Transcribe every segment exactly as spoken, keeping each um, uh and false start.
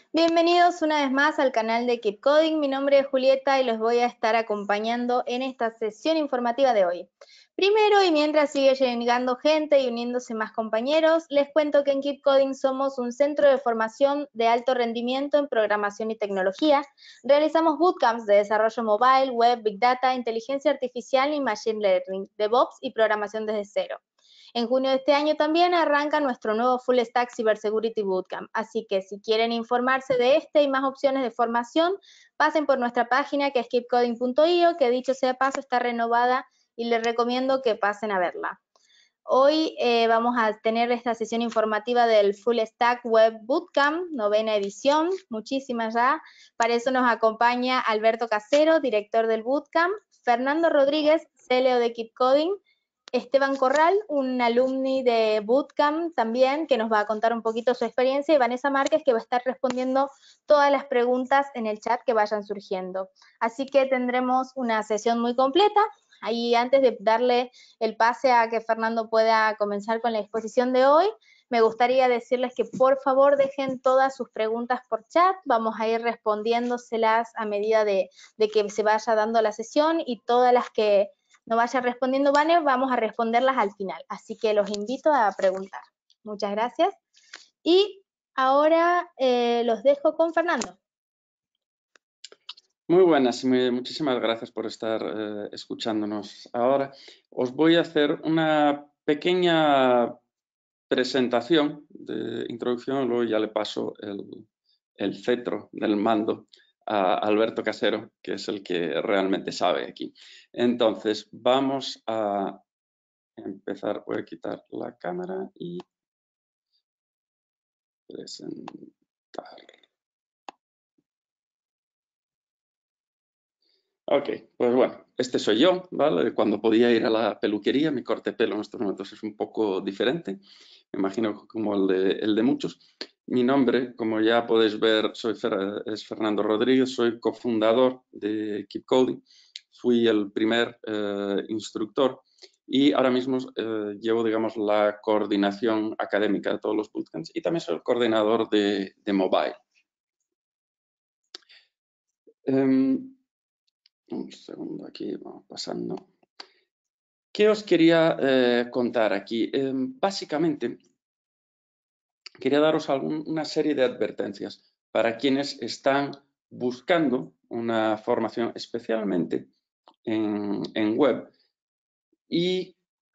Bienvenidos una vez más al canal de Keep Coding. Mi nombre es Julieta y los voy a estar acompañando en esta sesión informativa de hoy. Primero, y mientras sigue llegando gente y uniéndose más compañeros, les cuento que en Keep Coding somos un centro de formación de alto rendimiento en programación y tecnología. Realizamos bootcamps de desarrollo mobile, web, big data, inteligencia artificial y machine learning, DevOps y programación desde cero. En junio de este año también arranca nuestro nuevo Full Stack Cybersecurity Bootcamp, así que si quieren informarse de este y más opciones de formación, pasen por nuestra página que es keep coding punto i o, que dicho sea paso está renovada y les recomiendo que pasen a verla. Hoy eh, vamos a tener esta sesión informativa del Full Stack Web Bootcamp, novena edición, muchísimas ya. Para eso nos acompaña Alberto Casero, director del Bootcamp, Fernando Rodríguez, C L O de Keep Coding, Esteban Corral, un alumni de Bootcamp también, que nos va a contar un poquito su experiencia, y Vanessa Márquez, que va a estar respondiendo todas las preguntas en el chat que vayan surgiendo. Así que tendremos una sesión muy completa. Ahí, antes de darle el pase a que Fernando pueda comenzar con la exposición de hoy, me gustaría decirles que por favor dejen todas sus preguntas por chat. Vamos a ir respondiéndoselas a medida de, de que se vaya dando la sesión, y todas las que no vaya respondiendo Vane, vamos a responderlas al final. Así que los invito a preguntar. Muchas gracias. Y ahora eh, los dejo con Fernando. Muy buenas, muchísimas gracias por estar eh, escuchándonos ahora. Os voy a hacer una pequeña presentación de introducción, luego ya le paso el, el cetro del mando a Alberto Casero, que es el que realmente sabe aquí. Entonces, vamos a empezar. Voy a quitar la cámara y presentar. Ok, pues bueno, este soy yo, ¿vale? Cuando podía ir a la peluquería, mi corte de pelo en estos momentos es un poco diferente, me imagino como el de, el de muchos. Mi nombre, como ya podéis ver, soy Fer, es Fernando Rodríguez, soy cofundador de Keep Coding, fui el primer eh, instructor y ahora mismo eh, llevo, digamos, la coordinación académica de todos los bootcamps y también soy el coordinador de, de mobile. Um, Un segundo, aquí vamos pasando. ¿Qué os quería eh, contar aquí? Eh, básicamente, quería daros algún, una serie de advertencias para quienes están buscando una formación, especialmente en, en web, y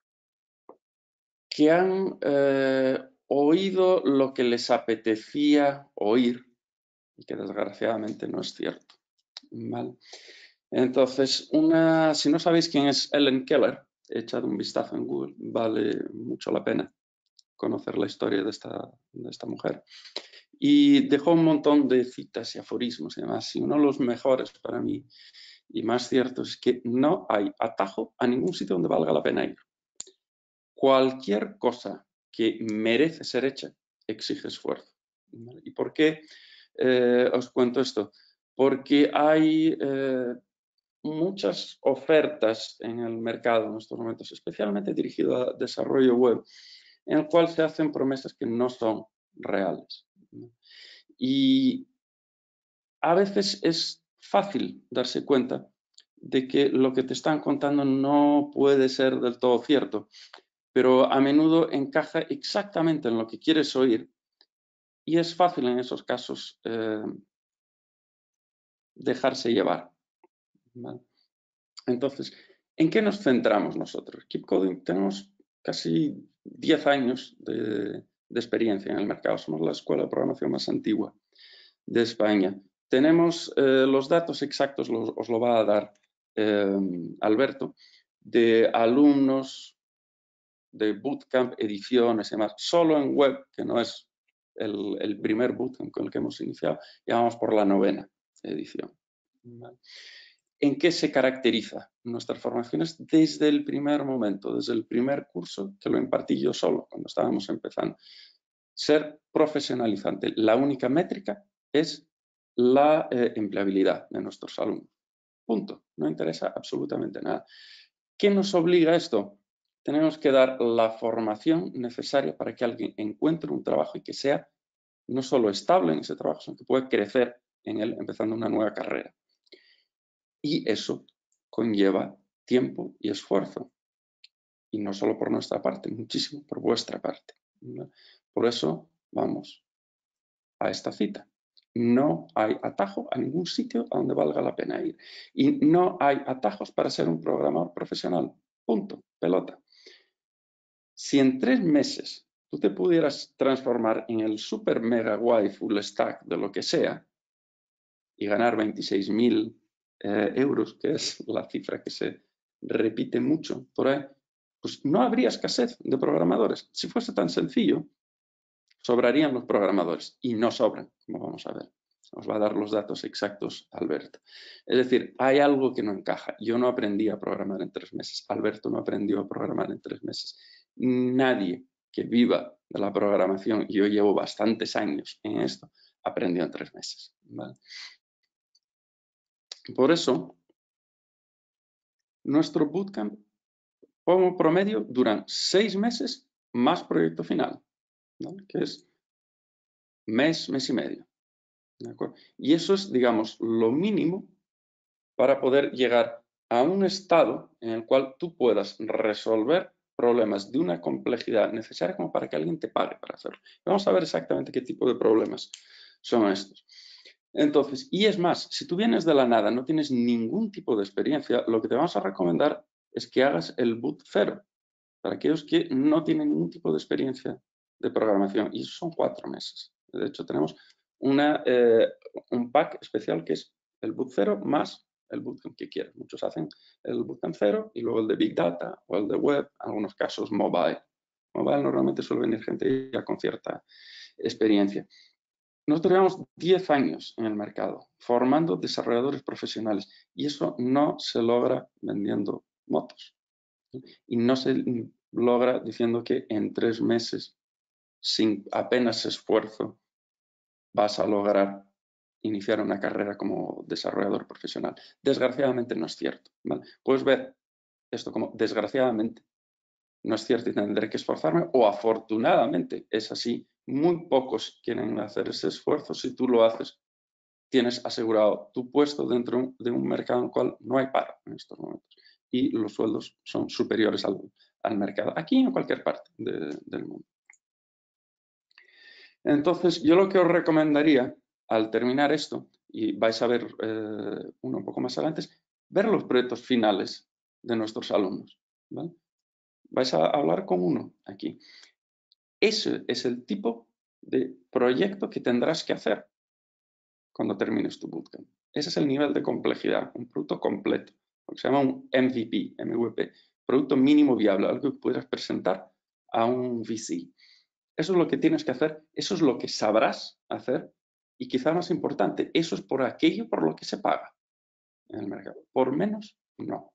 que han eh, oído lo que les apetecía oír y que desgraciadamente no es cierto. ¿Vale? Entonces, una, si no sabéis quién es Helen Keller, echad un vistazo en Google, vale mucho la pena conocer la historia de esta, de esta mujer. Y dejó un montón de citas y aforismos y demás, y uno de los mejores para mí y más ciertos es que no hay atajo a ningún sitio donde valga la pena ir. Cualquier cosa que merece ser hecha exige esfuerzo. ¿Y por qué eh, os cuento esto? Porque hay eh, muchas ofertas en el mercado en estos momentos, especialmente dirigido a desarrollo web, en el cual se hacen promesas que no son reales. Y a veces es fácil darse cuenta de que lo que te están contando no puede ser del todo cierto, pero a menudo encaja exactamente en lo que quieres oír y es fácil en esos casos eh, dejarse llevar. ¿Vale? Entonces, ¿en qué nos centramos nosotros? Keep Coding tenemos casi diez años de, de experiencia en el mercado. Somos la escuela de programación más antigua de España. Tenemos eh, los datos exactos, los, os lo va a dar eh, Alberto, de alumnos de bootcamp, ediciones y demás. Solo en web, que no es el, el primer bootcamp con el que hemos iniciado, ya vamos por la novena edición. ¿Vale? ¿En qué se caracteriza nuestras formaciones desde el primer momento, desde el primer curso que lo impartí yo solo cuando estábamos empezando? Ser profesionalizante. La única métrica es la eh, empleabilidad de nuestros alumnos. Punto. No interesa absolutamente nada. ¿Qué nos obliga a esto? Tenemos que dar la formación necesaria para que alguien encuentre un trabajo y que sea no solo estable en ese trabajo, sino que puede crecer en él empezando una nueva carrera. Y eso conlleva tiempo y esfuerzo. Y no solo por nuestra parte, muchísimo por vuestra parte. ¿Vale? Por eso vamos a esta cita. No hay atajo a ningún sitio a donde valga la pena ir. Y no hay atajos para ser un programador profesional. Punto. Pelota. Si en tres meses tú te pudieras transformar en el super mega guay full stack de lo que sea y ganar veintiséis mil eh, euros, que es la cifra que se repite mucho por ahí, pues no habría escasez de programadores. Si fuese tan sencillo, sobrarían los programadores y no sobran, como vamos a ver. Os va a dar los datos exactos Alberto. Es decir, hay algo que no encaja. Yo no aprendí a programar en tres meses. Alberto no aprendió a programar en tres meses. Nadie que viva de la programación, y yo llevo bastantes años en esto, aprendió en tres meses. ¿Vale? Por eso, nuestro bootcamp, como promedio, duran seis meses más proyecto final, ¿vale? Que es mes, mes y medio. ¿De acuerdo? Y eso es, digamos, lo mínimo para poder llegar a un estado en el cual tú puedas resolver problemas de una complejidad necesaria como para que alguien te pague para hacerlo. Vamos a ver exactamente qué tipo de problemas son estos. Entonces, y es más, si tú vienes de la nada, no tienes ningún tipo de experiencia, lo que te vamos a recomendar es que hagas el boot cero, para aquellos que no tienen ningún tipo de experiencia de programación, y son cuatro meses. De hecho, tenemos una, eh, un pack especial que es el boot cero más el bootcamp que quieras. Muchos hacen el bootcamp cero y luego el de Big Data o el de Web, en algunos casos mobile. Mobile normalmente suele venir gente ya con cierta experiencia. Nosotros llevamos diez años en el mercado formando desarrolladores profesionales y eso no se logra vendiendo motos. Y no se logra diciendo que en tres meses, sin apenas esfuerzo, vas a lograr iniciar una carrera como desarrollador profesional. Desgraciadamente no es cierto. ¿Vale? Puedes ver esto como desgraciadamente no es cierto y tendré que esforzarme, o afortunadamente es así. Muy pocos quieren hacer ese esfuerzo. Si tú lo haces, tienes asegurado tu puesto dentro de un mercado en el cual no hay paro en estos momentos y los sueldos son superiores al, al mercado, aquí en cualquier parte de, del mundo. Entonces, yo lo que os recomendaría al terminar esto, y vais a ver eh, uno un poco más adelante, es ver los proyectos finales de nuestros alumnos. ¿Vale? Vais a hablar con uno aquí. Ese es el tipo de proyecto que tendrás que hacer cuando termines tu bootcamp. Ese es el nivel de complejidad, un producto completo, lo que se llama un M V P, M V P, producto mínimo viable, algo que puedas presentar a un V C. Eso es lo que tienes que hacer, eso es lo que sabrás hacer y quizá más importante, eso es por aquello por lo que se paga en el mercado. Por menos, no.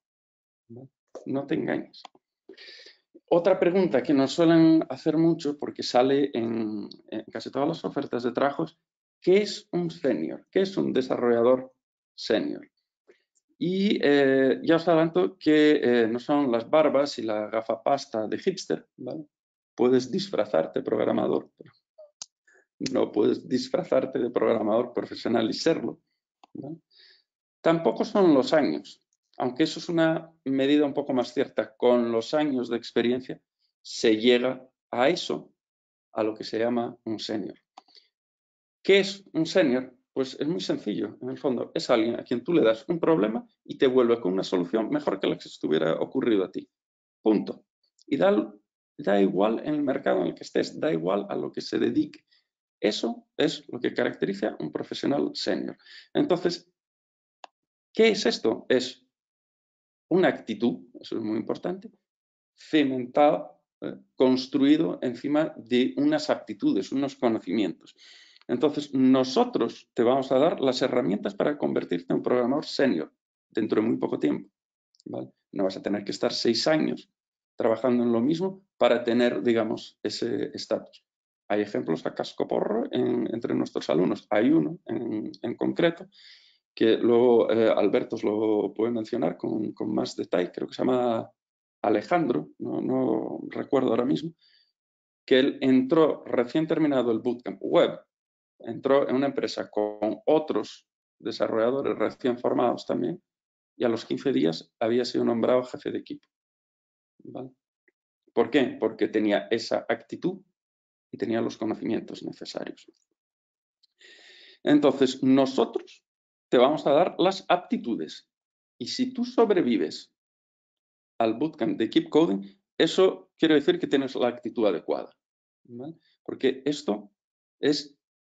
No te engañes. Otra pregunta que nos suelen hacer mucho porque sale en, en casi todas las ofertas de trabajos, ¿qué es un senior? ¿Qué es un desarrollador senior? Y eh, ya os adelanto que eh, no son las barbas y la gafapasta de hipster, ¿vale? Puedes disfrazarte programador, pero no puedes disfrazarte de programador profesional y serlo, ¿vale? Tampoco son los años, aunque eso es una medida un poco más cierta. Con los años de experiencia se llega a eso, a lo que se llama un senior. ¿Qué es un senior? Pues es muy sencillo, en el fondo. Es alguien a quien tú le das un problema y te vuelve con una solución mejor que la que se estuviera ocurrido a ti. Punto. Y da, da igual en el mercado en el que estés, da igual a lo que se dedique. Eso es lo que caracteriza a un profesional senior. Entonces, ¿qué es esto? Es una actitud, eso es muy importante, cimentada, eh, construido encima de unas aptitudes, unos conocimientos. Entonces, nosotros te vamos a dar las herramientas para convertirte en un programador senior dentro de muy poco tiempo. ¿Vale? No vas a tener que estar seis años trabajando en lo mismo para tener, digamos, ese estatus. Hay ejemplos a cascoporro en, entre nuestros alumnos. Hay uno en, en concreto que luego eh, Alberto os lo puede mencionar con, con más detalle, creo que se llama Alejandro, no, no recuerdo ahora mismo, que él entró recién terminado el bootcamp web entró en una empresa con otros desarrolladores recién formados también y a los quince días había sido nombrado jefe de equipo. ¿Vale? ¿Por qué? Porque tenía esa actitud y tenía los conocimientos necesarios. Entonces, nosotros te vamos a dar las aptitudes. Y si tú sobrevives al bootcamp de Keep Coding, eso quiere decir que tienes la actitud adecuada. ¿Vale? Porque esto es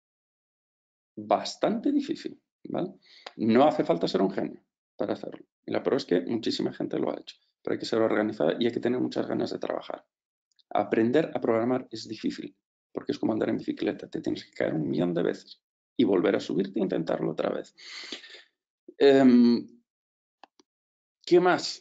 bastante difícil. ¿Vale? No hace falta ser un genio para hacerlo. Y la prueba es que muchísima gente lo ha hecho. Pero hay que ser organizada y hay que tener muchas ganas de trabajar. Aprender a programar es difícil, porque es como andar en bicicleta. Te tienes que caer un millón de veces y volver a subirte e intentarlo otra vez. Um, ¿Qué más?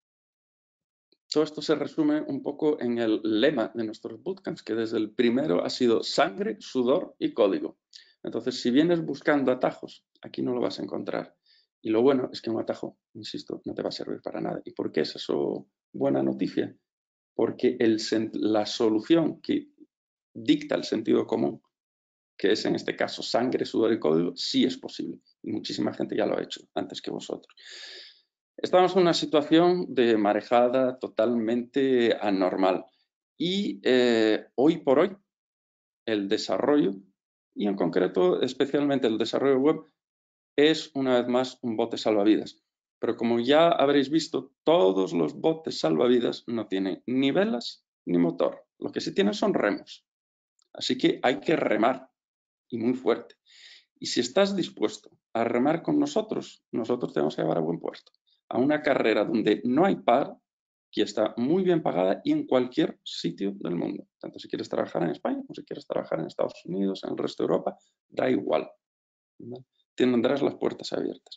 Todo esto se resume un poco en el lema de nuestros bootcamps, que desde el primero ha sido sangre, sudor y código. Entonces, si vienes buscando atajos, aquí no lo vas a encontrar. Y lo bueno es que un atajo, insisto, no te va a servir para nada. ¿Y por qué es eso buena noticia? Porque el, la solución que dicta el sentido común, que es en este caso sangre, sudor y código, sí es posible. Y muchísima gente ya lo ha hecho antes que vosotros. Estamos en una situación de marejada totalmente anormal. Y eh, hoy por hoy, el desarrollo, y en concreto especialmente el desarrollo web, es una vez más un bote salvavidas. Pero como ya habréis visto, todos los botes salvavidas no tienen ni velas ni motor. Lo que sí tienen son remos. Así que hay que remar, y muy fuerte. Y si estás dispuesto a remar con nosotros, nosotros te vamos a llevar a buen puerto. A una carrera donde no hay par, que está muy bien pagada y en cualquier sitio del mundo. Tanto si quieres trabajar en España como si quieres trabajar en Estados Unidos, en el resto de Europa, da igual. ¿Vale? Tendrás las puertas abiertas.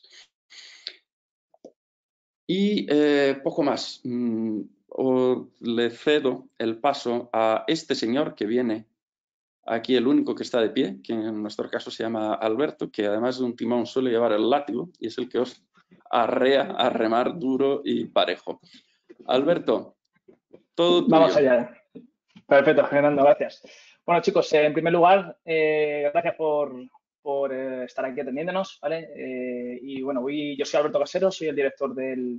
Y eh, poco más. Mm, o le cedo el paso a este señor que viene aquí, el único que está de pie, que en nuestro caso se llama Alberto, que además de un timón suele llevar el látigo y es el que os arrea a remar duro y parejo. Alberto, todo tuyo. Vamos allá. Perfecto, Fernando, gracias. Bueno, chicos, eh, en primer lugar, eh, gracias por, por eh, estar aquí atendiéndonos, ¿vale? Eh, y bueno, voy, yo soy Alberto Casero, soy el director del,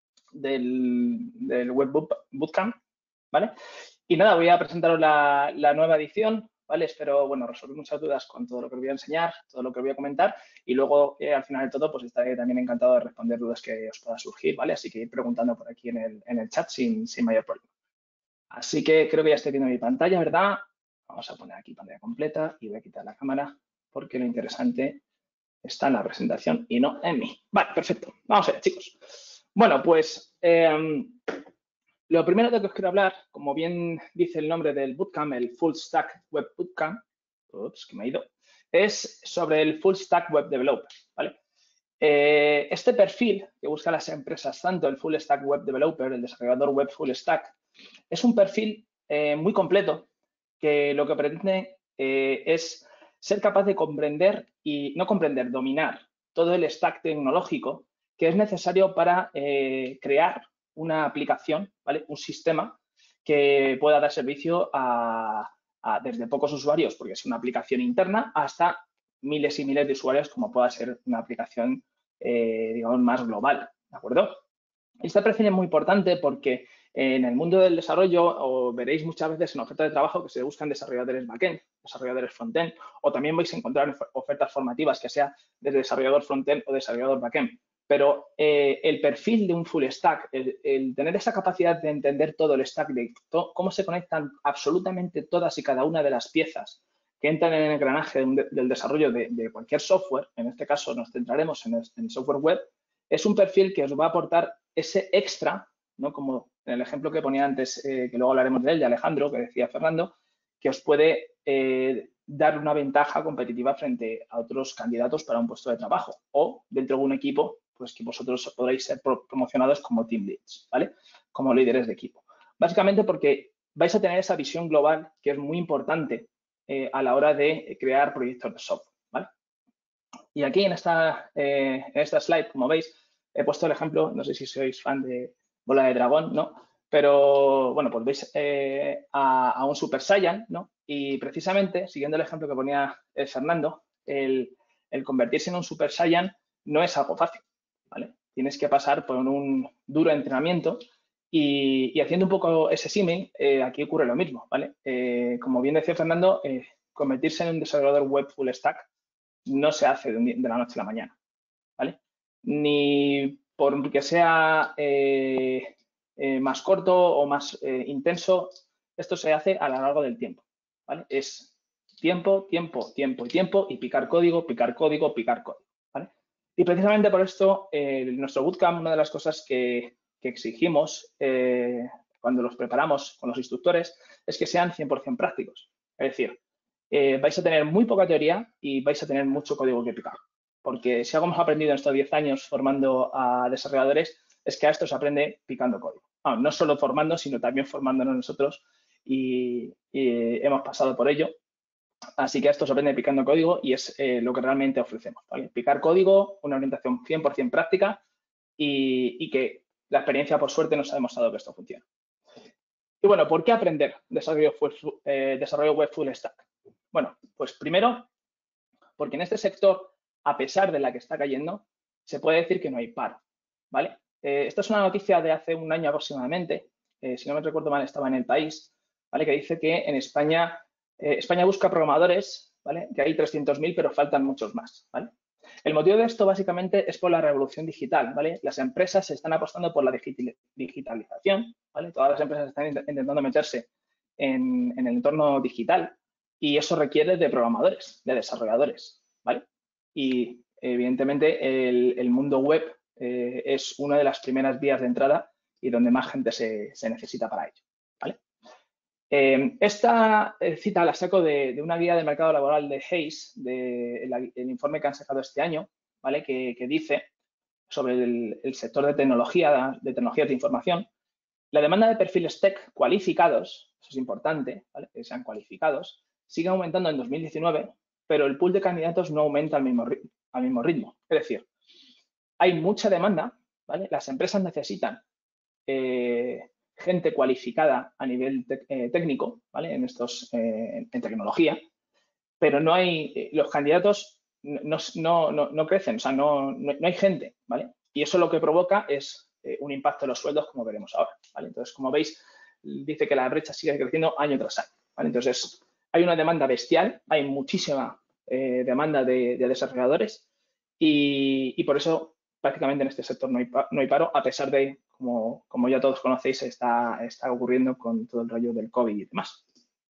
del, del Web Bootcamp, ¿vale? Y nada, voy a presentaros la, la nueva edición, ¿vale? Espero, bueno, resolver muchas dudas con todo lo que os voy a enseñar, todo lo que os voy a comentar y luego, eh, al final de todo, pues estaré también encantado de responder dudas que os pueda surgir, ¿vale? Así que ir preguntando por aquí en el, en el chat sin, sin mayor problema. Así que creo que ya estoy viendo mi pantalla, ¿verdad? Vamos a poner aquí pantalla completa y voy a quitar la cámara porque lo interesante está en la presentación y no en mí. Vale, perfecto. Vamos a ver, chicos. Bueno, pues eh, lo primero de que os quiero hablar, como bien dice el nombre del bootcamp, el Full Stack Web Bootcamp, ups, que me he ido, es sobre el Full Stack Web Developer, ¿vale? Eh, este perfil que buscan las empresas, tanto el Full Stack Web Developer, el desarrollador web Full Stack, es un perfil eh, muy completo que lo que pretende eh, es ser capaz de comprender y no comprender, dominar todo el stack tecnológico que es necesario para eh, crear una aplicación, ¿vale? Un sistema que pueda dar servicio a, a desde pocos usuarios, porque es una aplicación interna, hasta miles y miles de usuarios, como pueda ser una aplicación, eh, digamos, más global, ¿de acuerdo? Esta perfil es muy importante porque en el mundo del desarrollo o veréis muchas veces en ofertas de trabajo que se buscan desarrolladores backend, desarrolladores frontend, o también vais a encontrar ofertas formativas que sea de desarrollador frontend o desarrollador backend. Pero eh, el perfil de un full stack, el, el tener esa capacidad de entender todo el stack, de to, cómo se conectan absolutamente todas y cada una de las piezas que entran en el engranaje de un, de, del desarrollo de, de cualquier software, en este caso nos centraremos en el, en el software web, es un perfil que os va a aportar ese extra, ¿no? Como en el ejemplo que ponía antes, eh, que luego hablaremos de él, de Alejandro, que decía Fernando, que os puede eh, dar una ventaja competitiva frente a otros candidatos para un puesto de trabajo o dentro de un equipo, pues que vosotros podréis ser promocionados como team leads, ¿vale? Como líderes de equipo. Básicamente porque vais a tener esa visión global que es muy importante eh, a la hora de crear proyectos de software, ¿vale? Y aquí en esta, eh, en esta slide, como veis, he puesto el ejemplo, no sé si sois fan de Bola de Dragón, ¿no? Pero, bueno, pues veis eh, a, a un Super Saiyan, ¿no? Y precisamente, siguiendo el ejemplo que ponía eh, Fernando, el, el convertirse en un Super Saiyan no es algo fácil, ¿vale? Tienes que pasar por un duro entrenamiento y, y haciendo un poco ese símil, eh, aquí ocurre lo mismo, ¿vale? Eh, como bien decía Fernando, eh, convertirse en un desarrollador web full stack no se hace de, un día, de la noche a la mañana, ¿vale? Ni porque sea eh, eh, más corto o más eh, intenso, esto se hace a lo largo del tiempo, ¿vale? Es tiempo, tiempo, tiempo y tiempo y picar código, picar código, picar código, ¿vale? Y precisamente por esto, eh, nuestro bootcamp, una de las cosas que, que exigimos eh, cuando los preparamos con los instructores es que sean cien por cien prácticos. Es decir, eh, vais a tener muy poca teoría y vais a tener mucho código que picar. Porque si algo hemos aprendido en estos diez años formando a desarrolladores es que a esto se aprende picando código. No, no solo formando, sino también formándonos nosotros y, y hemos pasado por ello. Así que esto se aprende picando código y es eh, lo que realmente ofrecemos, ¿vale? Picar código, una orientación cien por cien práctica y, y que la experiencia, por suerte, nos ha demostrado que esto funciona. Y bueno, ¿por qué aprender desarrollo web, eh, desarrollo web full stack? Bueno, pues primero, porque en este sector, a pesar de la que está cayendo, se puede decir que no hay paro, ¿vale? Eh, esta es una noticia de hace un año aproximadamente, eh, si no me recuerdo mal, estaba en El País, ¿vale? Que dice que en España, eh, España busca programadores, ¿vale? Que hay trescientos mil, pero faltan muchos más, ¿vale? El motivo de esto básicamente es por la revolución digital, ¿vale? Las empresas están apostando por la digitalización, ¿vale? Todas las empresas están intentando meterse en, en el entorno digital y eso requiere de programadores, de desarrolladores, ¿vale? Y evidentemente el, el mundo web eh, es una de las primeras vías de entrada y donde más gente se, se necesita para ello, ¿vale? Eh, esta cita la saco de, de, una guía del mercado laboral de Hayes, del de el informe que han sacado este año, ¿vale? Que, que dice sobre el, el sector de tecnología, de tecnologías de información, la demanda de perfiles tech cualificados, eso es importante, ¿vale? Que sean cualificados, sigue aumentando en dos mil diecinueve, pero el pool de candidatos no aumenta al mismo, al mismo ritmo. Es decir, hay mucha demanda, ¿vale? Las empresas necesitan eh, gente cualificada a nivel te eh, técnico, ¿vale? En estos, eh, en tecnología, pero no hay, eh, los candidatos no, no, no, no crecen, o sea, no, no, no hay gente, ¿vale? Y eso lo que provoca es eh, un impacto en los sueldos, como veremos ahora, ¿vale? Entonces, como veis, dice que la brecha sigue creciendo año tras año, ¿vale? Entonces, hay una demanda bestial, hay muchísima eh, demanda de, de desarrolladores y, y por eso prácticamente en este sector no hay, no hay paro, a pesar de, como, como ya todos conocéis, está, está ocurriendo con todo el rollo del COVID y demás.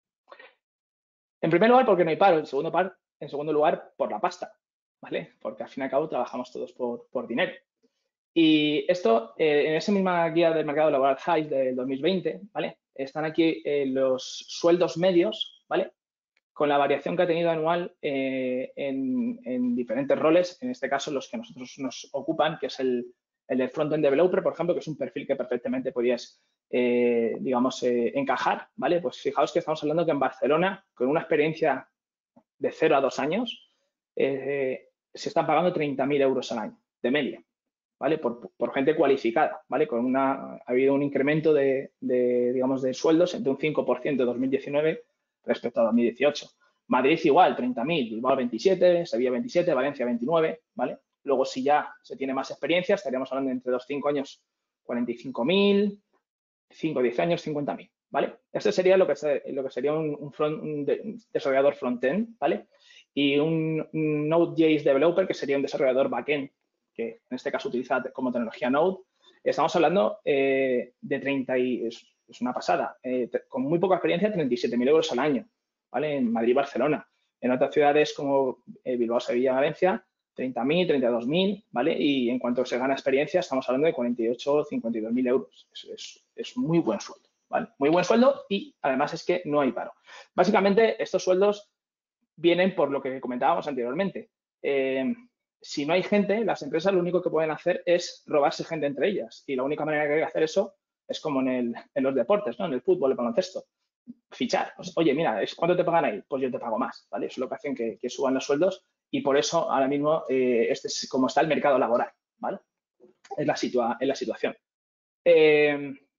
En primer lugar, porque no hay paro. En segundo, par, en segundo lugar, por la pasta, ¿vale? Porque al fin y al cabo trabajamos todos por, por dinero. Y esto, eh, en esa misma guía del mercado laboral Hayes del dos mil veinte, ¿vale? Están aquí eh, los sueldos medios, ¿vale? Con la variación que ha tenido anual eh, en, en diferentes roles, en este caso los que nosotros nos ocupan, que es el, el del front-end developer, por ejemplo, que es un perfil que perfectamente podías, eh, digamos, eh, encajar, ¿vale? Pues fijaos que estamos hablando que en Barcelona, con una experiencia de cero a dos años, eh, se están pagando treinta mil euros al año, de media, ¿vale? Por, por gente cualificada, ¿vale? Con una, ha habido un incremento de, de, digamos, de sueldos entre un cinco por ciento en dos mil diecinueve respecto a dos mil dieciocho. Madrid igual, treinta mil, Bilbao veintisiete, Sevilla veintisiete, Valencia veintinueve, ¿vale? Luego, si ya se tiene más experiencia, estaríamos hablando de entre dos cinco años, cuarenta y cinco mil, cinco a diez años, cincuenta mil, ¿vale? Este sería lo que, se, lo que sería un, un, front, un, de, un desarrollador front-end, ¿vale? Y un, un Node.js developer, que sería un desarrollador back-end, que en este caso utiliza como tecnología Node. Estamos hablando eh, de treinta y es, es una pasada, eh, con muy poca experiencia, treinta y siete mil euros al año, ¿vale? En Madrid y Barcelona. En otras ciudades como eh, Bilbao, Sevilla, Valencia, treinta mil, treinta y dos mil, ¿vale? Y en cuanto se gana experiencia, estamos hablando de cuarenta y ocho, cincuenta y dos mil euros. Es, es, es muy buen sueldo, ¿vale? Muy buen sueldo y además es que no hay paro. Básicamente, estos sueldos vienen por lo que comentábamos anteriormente. Eh, si no hay gente, las empresas lo único que pueden hacer es robarse gente entre ellas. Y la única manera que hay que hacer eso es como en, el, en los deportes, ¿no? En el fútbol, el baloncesto. Fichar. Pues, oye, mira, ¿cuánto te pagan ahí? Pues yo te pago más, ¿vale? Eso es lo que hacen que, que suban los sueldos y por eso ahora mismo eh, este es como está el mercado laboral, ¿vale? Es la, situa es la situación. Eh,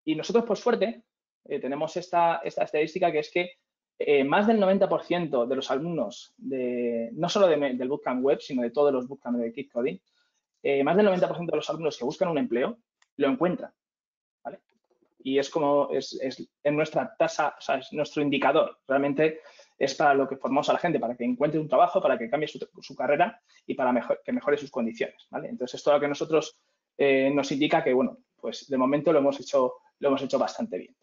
Y nosotros, por suerte, eh, tenemos esta, esta estadística que es que eh, más del noventa por ciento de los alumnos, de, no solo de, del Bootcamp Web, sino de todos los Bootcamp de Keep Coding, eh, más del noventa por ciento de los alumnos que buscan un empleo lo encuentran, ¿vale? Y es como, es, es en nuestra tasa, o sea, es nuestro indicador. Realmente es para lo que formamos a la gente, para que encuentre un trabajo, para que cambie su, su carrera y para mejor, que mejore sus condiciones, ¿vale? Entonces, esto es lo que nosotros eh, nos indica que, bueno, pues de momento lo hemos hecho, lo hemos hecho bastante bien.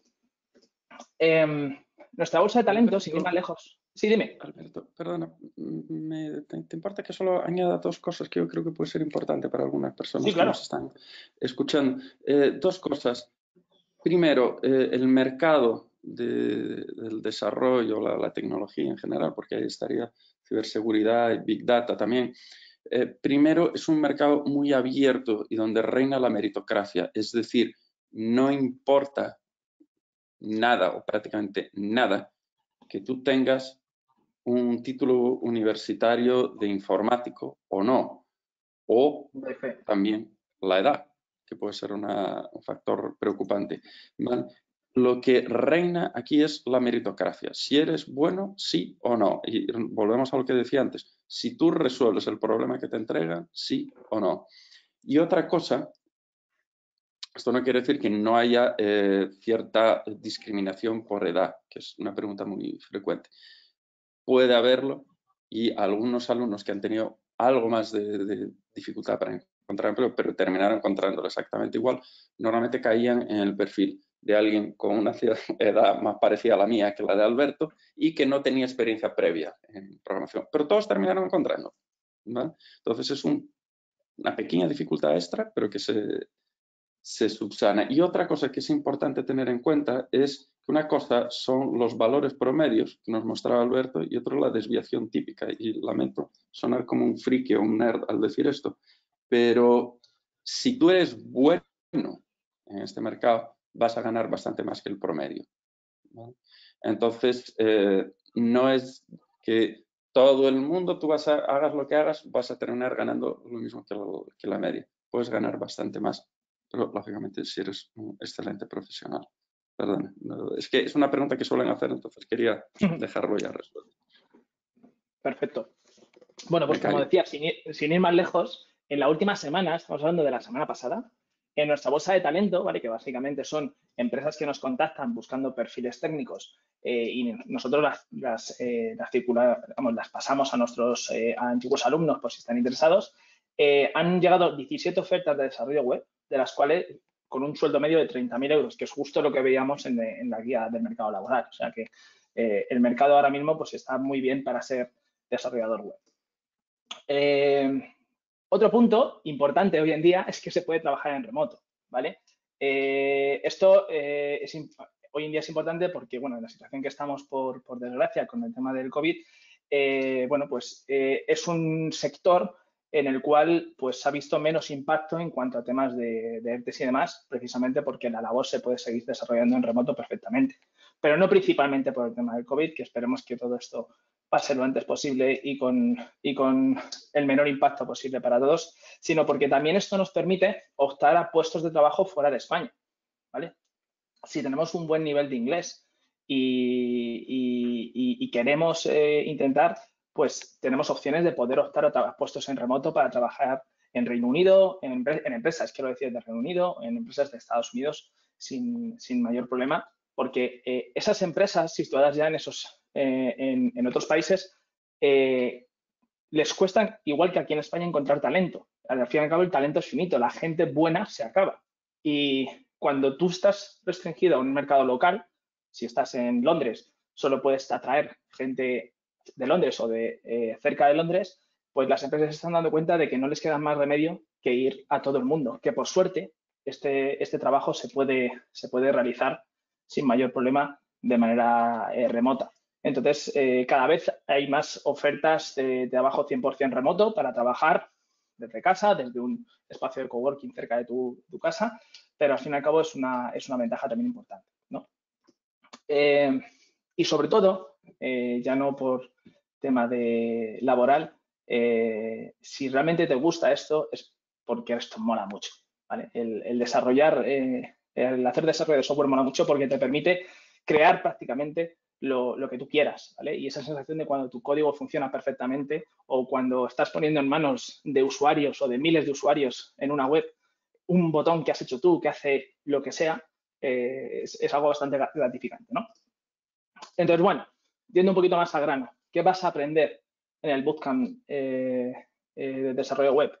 Eh, nuestra bolsa de talento, sin ir más lejos. Sí, dime. Alberto, perdona, me, te, ¿te importa que solo añada dos cosas que yo creo que puede ser importante para algunas personas Sí, claro. que nos están escuchando? Eh, dos cosas. Primero, eh, el mercado de, del desarrollo, la, la tecnología en general, porque ahí estaría ciberseguridad y Big Data también. Eh, primero, es un mercado muy abierto y donde reina la meritocracia, es decir, no importa nada o prácticamente nada que tú tengas un título universitario de informático o no, o también la edad, que puede ser una, un factor preocupante, ¿vale? Lo que reina aquí es la meritocracia. Si eres bueno, sí o no. Y volvemos a lo que decía antes. Si tú resuelves el problema que te entregan, sí o no. Y otra cosa, esto no quiere decir que no haya eh, cierta discriminación por edad, que es una pregunta muy frecuente. Puede haberlo y algunos alumnos que han tenido algo más de, de dificultad para encontrar empleo, pero terminaron encontrándolo exactamente igual, normalmente caían en el perfil de alguien con una edad más parecida a la mía que la de Alberto y que no tenía experiencia previa en programación, pero todos terminaron encontrando, ¿vale? Entonces es un, una pequeña dificultad extra, pero que se, se subsana. Y otra cosa que es importante tener en cuenta es que una cosa son los valores promedios que nos mostraba Alberto y otra la desviación típica. Y lamento sonar como un friki o un nerd al decir esto, pero si tú eres bueno en este mercado, vas a ganar bastante más que el promedio, ¿vale? Entonces, eh, no es que todo el mundo, tú vas a, hagas lo que hagas, vas a terminar ganando lo mismo que, lo, que la media. Puedes ganar bastante más, pero lógicamente si eres un excelente profesional. Perdón, no, es que es una pregunta que suelen hacer, entonces quería dejarlo ya resuelto. Perfecto. Bueno, pues como decía, sin ir, sin ir más lejos, en la última semana, estamos hablando de la semana pasada, en nuestra bolsa de talento, ¿vale? Que básicamente son empresas que nos contactan buscando perfiles técnicos eh, y nosotros las, las, eh, las, circular, vamos, las pasamos a nuestros eh, a antiguos alumnos por si están interesados. Eh, han llegado diecisiete ofertas de desarrollo web, de las cuales con un sueldo medio de treinta mil euros, que es justo lo que veíamos en, en la guía del mercado laboral. O sea que eh, el mercado ahora mismo pues está muy bien para ser desarrollador web. Eh, otro punto importante hoy en día es que se puede trabajar en remoto, ¿vale? Eh, esto eh, es, hoy en día es importante porque, bueno, en la situación que estamos, por, por desgracia, con el tema del COVID, eh, bueno, pues eh, es un sector en el cual pues se ha visto menos impacto en cuanto a temas de, de ERTES y demás, precisamente porque la labor se puede seguir desarrollando en remoto perfectamente, pero no principalmente por el tema del COVID, que esperemos que todo esto pase lo antes posible y con, y con el menor impacto posible para todos, sino porque también esto nos permite optar a puestos de trabajo fuera de España, ¿vale? Si tenemos un buen nivel de inglés y, y, y queremos eh, intentar, pues tenemos opciones de poder optar a puestos en remoto para trabajar en Reino Unido, en, en empresas, quiero decir, de Reino Unido, en empresas de Estados Unidos sin, sin mayor problema, porque eh, esas empresas situadas ya en esos Eh, en, en otros países, eh, les cuesta, igual que aquí en España, encontrar talento. Al fin y al cabo, el talento es finito, la gente buena se acaba. Y cuando tú estás restringido a un mercado local, si estás en Londres, solo puedes atraer gente de Londres o de eh, cerca de Londres, pues las empresas se están dando cuenta de que no les queda más remedio que ir a todo el mundo, que por suerte este, este trabajo se puede, se puede realizar sin mayor problema de manera eh, remota. Entonces, eh, cada vez hay más ofertas de, de trabajo cien por cien remoto para trabajar desde casa, desde un espacio de coworking cerca de tu, tu casa, pero al fin y al cabo es una, es una ventaja también importante, ¿no? Eh, y sobre todo, eh, ya no por tema de laboral, eh, si realmente te gusta esto es porque esto mola mucho, ¿vale? El, el desarrollar eh, El hacer desarrollo de software mola mucho porque te permite crear prácticamente lo, lo que tú quieras, ¿vale? Y esa sensación de cuando tu código funciona perfectamente o cuando estás poniendo en manos de usuarios o de miles de usuarios en una web un botón que has hecho tú, que hace lo que sea, eh, es, es algo bastante gratificante, ¿no? Entonces, bueno, yendo un poquito más al grano, ¿qué vas a aprender en el bootcamp eh, eh, de desarrollo web?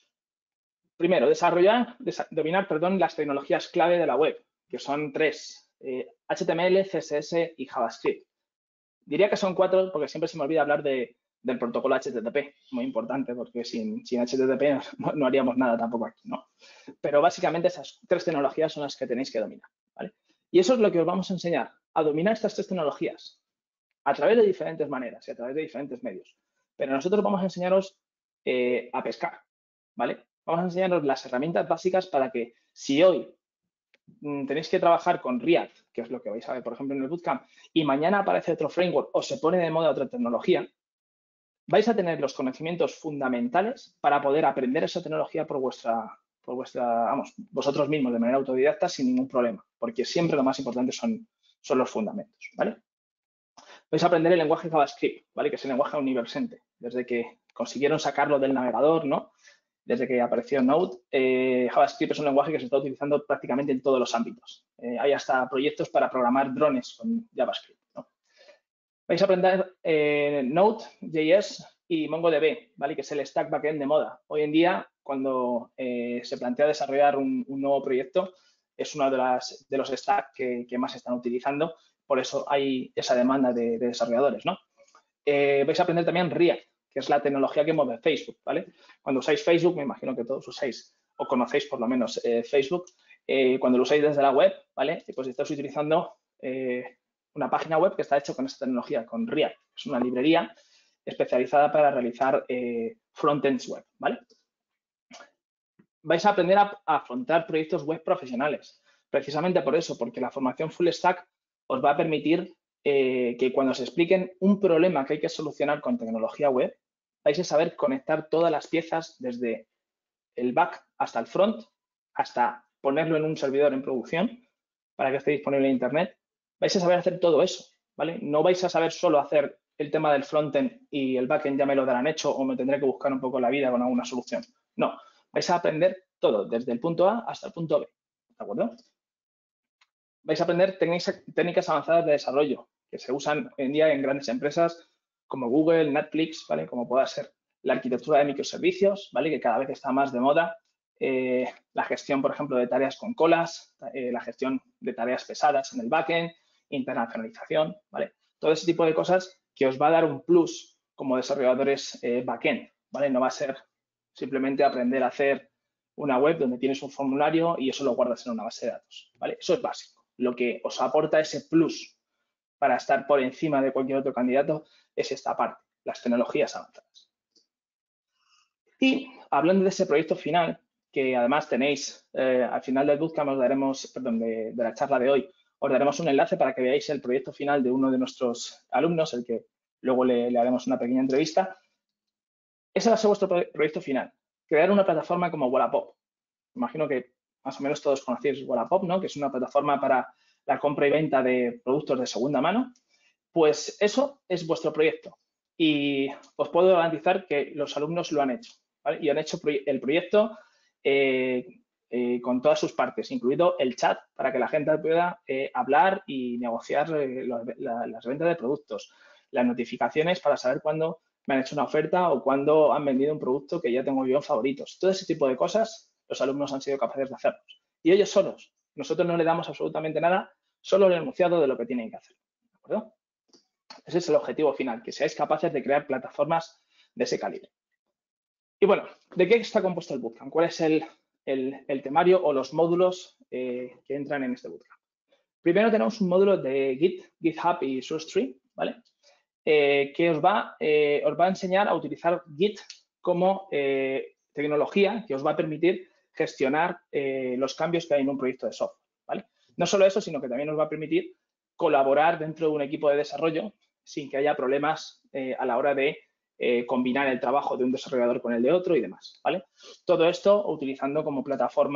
Primero, desarrollar, desa dominar, perdón, las tecnologías clave de la web, que son tres, eh, H T M L, C S S y JavaScript. Diría que son cuatro porque siempre se me olvida hablar de, del protocolo H T T P, muy importante porque sin, sin H T T P no, no haríamos nada tampoco aquí, ¿no? Pero básicamente esas tres tecnologías son las que tenéis que dominar, ¿vale? Y eso es lo que os vamos a enseñar, a dominar estas tres tecnologías a través de diferentes maneras y a través de diferentes medios. Pero nosotros vamos a enseñaros eh, a pescar, ¿vale? Vamos a enseñaros las herramientas básicas para que si hoy mmm, tenéis que trabajar con React, que es lo que vais a ver, por ejemplo, en el bootcamp, y mañana aparece otro framework o se pone de moda otra tecnología, vais a tener los conocimientos fundamentales para poder aprender esa tecnología por vuestra, por vuestra, vamos, vosotros mismos de manera autodidacta sin ningún problema, porque siempre lo más importante son, son los fundamentos, ¿vale? Vais a aprender el lenguaje JavaScript, ¿vale? Que es el lenguaje universente, desde que consiguieron sacarlo del navegador, ¿no? Desde que apareció Node, eh, JavaScript es un lenguaje que se está utilizando prácticamente en todos los ámbitos. Eh, hay hasta proyectos para programar drones con JavaScript, ¿no? Vais a aprender eh, Node, J S y MongoDB, ¿vale? Que es el stack backend de moda. Hoy en día, cuando eh, se plantea desarrollar un, un nuevo proyecto, es uno de, las, de los stacks que, que más se están utilizando. Por eso hay esa demanda de, de desarrolladores, ¿no? Eh, vais a aprender también React, que es la tecnología que mueve Facebook, ¿vale? Cuando usáis Facebook, me imagino que todos usáis o conocéis por lo menos eh, Facebook, eh, cuando lo usáis desde la web, ¿vale? Pues estáis utilizando eh, una página web que está hecha con esta tecnología, con React. Es una librería especializada para realizar eh, frontends web, ¿vale? Vais a aprender a, a afrontar proyectos web profesionales, precisamente por eso, porque la formación full stack os va a permitir eh, que cuando os expliquen un problema que hay que solucionar con tecnología web, vais a saber conectar todas las piezas desde el back hasta el front, hasta ponerlo en un servidor en producción para que esté disponible en Internet. Vais a saber hacer todo eso, ¿vale? No vais a saber solo hacer el tema del frontend y el backend ya me lo darán hecho o me tendré que buscar un poco la vida con alguna solución. No, vais a aprender todo, desde el punto A hasta el punto B, ¿de acuerdo? Vais a aprender técnicas, técnicas avanzadas de desarrollo que se usan hoy en día en grandes empresas como Google, Netflix, ¿vale? Como pueda ser la arquitectura de microservicios, ¿vale? Que cada vez está más de moda. Eh, la gestión, por ejemplo, de tareas con colas, eh, la gestión de tareas pesadas en el backend, internacionalización, ¿vale? Todo ese tipo de cosas que os va a dar un plus como desarrolladores eh, backend, ¿vale? No va a ser simplemente aprender a hacer una web donde tienes un formulario y eso lo guardas en una base de datos, ¿vale? Eso es básico. Lo que os aporta ese plus para estar por encima de cualquier otro candidato es esta parte, las tecnologías avanzadas. Y hablando de ese proyecto final, que además tenéis eh, al final del bootcamp, os daremos, perdón, de, de la charla de hoy, os daremos un enlace para que veáis el proyecto final de uno de nuestros alumnos, el que luego le, le haremos una pequeña entrevista. Ese va a ser vuestro proyecto final, crear una plataforma como Wallapop. Imagino que más o menos todos conocéis Wallapop, ¿no? Que es una plataforma para la compra y venta de productos de segunda mano. Pues eso es vuestro proyecto y os puedo garantizar que los alumnos lo han hecho, ¿vale? Y han hecho el proyecto eh, eh, con todas sus partes, incluido el chat para que la gente pueda eh, hablar y negociar eh, los, la, las ventas de productos, las notificaciones para saber cuándo me han hecho una oferta o cuándo han vendido un producto que ya tengo yo en favoritos. Todo ese tipo de cosas los alumnos han sido capaces de hacerlos. Y ellos solos. Nosotros no le damos absolutamente nada, solo el enunciado de lo que tienen que hacer. ¿De acuerdo? Ese es el objetivo final, que seáis capaces de crear plataformas de ese calibre. Y bueno, ¿de qué está compuesto el bootcamp? ¿Cuál es el, el, el temario o los módulos eh, que entran en este bootcamp? Primero tenemos un módulo de Git, GitHub y SourceTree, ¿vale? Eh, que os va, eh, os va a enseñar a utilizar Git como eh, tecnología que os va a permitir gestionar eh, los cambios que hay en un proyecto de software, ¿vale? No solo eso, sino que también os va a permitir colaborar dentro de un equipo de desarrollo sin que haya problemas eh, a la hora de eh, combinar el trabajo de un desarrollador con el de otro y demás, ¿vale? Todo esto utilizando como plataforma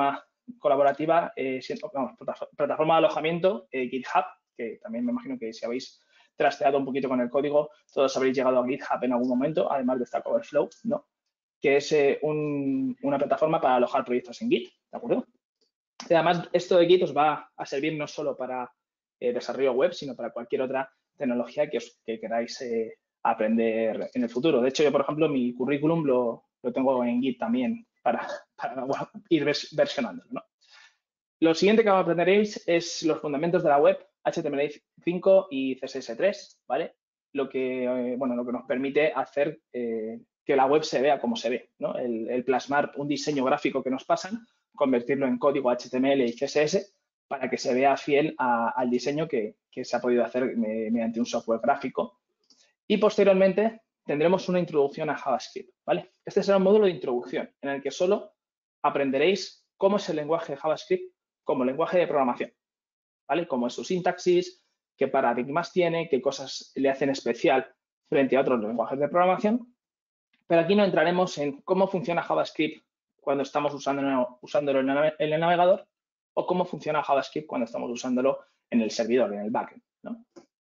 colaborativa, eh, siendo, vamos, plataforma de alojamiento, eh, GitHub, que también me imagino que si habéis trasteado un poquito con el código, todos habréis llegado a GitHub en algún momento, además de Stack Overflow, ¿no? Que es eh, un, una plataforma para alojar proyectos en Git, ¿de acuerdo? Y además, esto de Git os va a servir no solo para eh, desarrollo web, sino para cualquier otra tecnología que, os, que queráis eh, aprender en el futuro. De hecho, yo, por ejemplo, mi currículum lo, lo tengo en Git también para, para bueno, ir versionándolo, ¿no? Lo siguiente que aprenderéis es los fundamentos de la web, H T M L cinco y C S S tres, ¿vale? Lo que, eh, bueno, lo que nos permite hacer eh, que la web se vea como se ve, ¿no? El, el plasmar un diseño gráfico que nos pasan, convertirlo en código H T M L y C S S para que se vea fiel a, al diseño que, que se ha podido hacer mediante un software gráfico. Y posteriormente tendremos una introducción a JavaScript, ¿vale? Este será un módulo de introducción en el que solo aprenderéis cómo es el lenguaje de JavaScript como lenguaje de programación, ¿vale? Cómo es su sintaxis, qué paradigmas tiene, qué cosas le hacen especial frente a otros lenguajes de programación. Pero aquí no entraremos en cómo funciona JavaScript cuando estamos usándolo, usándolo en el navegador o cómo funciona JavaScript cuando estamos usándolo en el servidor, en el backend, ¿no?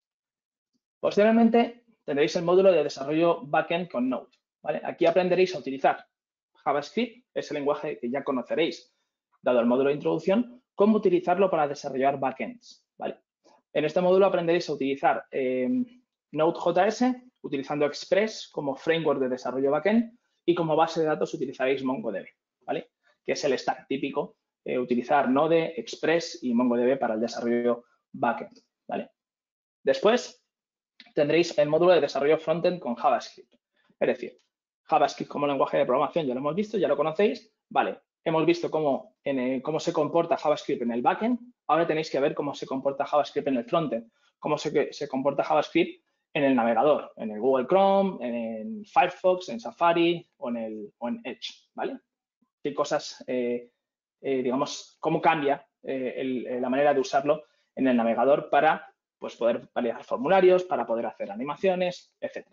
Posteriormente tendréis el módulo de desarrollo backend con Node, ¿vale? Aquí aprenderéis a utilizar JavaScript, ese lenguaje que ya conoceréis dado el módulo de introducción, cómo utilizarlo para desarrollar backends, ¿vale? En este módulo aprenderéis a utilizar eh, Node.js, utilizando Express como framework de desarrollo backend y como base de datos utilizaréis MongoDB, ¿vale? Que es el stack típico, eh, utilizar Node, Express y MongoDB para el desarrollo backend, ¿vale? Después tendréis el módulo de desarrollo frontend con JavaScript, es decir, JavaScript como lenguaje de programación ya lo hemos visto, ya lo conocéis, ¿vale? Hemos visto cómo, en el, cómo se comporta JavaScript en el backend. Ahora tenéis que ver cómo se comporta JavaScript en el frontend, cómo se, se comporta JavaScript en el navegador, en el Google Chrome, en Firefox, en Safari o en, el, o en Edge, ¿vale? Qué cosas, eh, eh, digamos, cómo cambia eh, el, la manera de usarlo en el navegador para pues, poder validar formularios, para poder hacer animaciones, etcétera.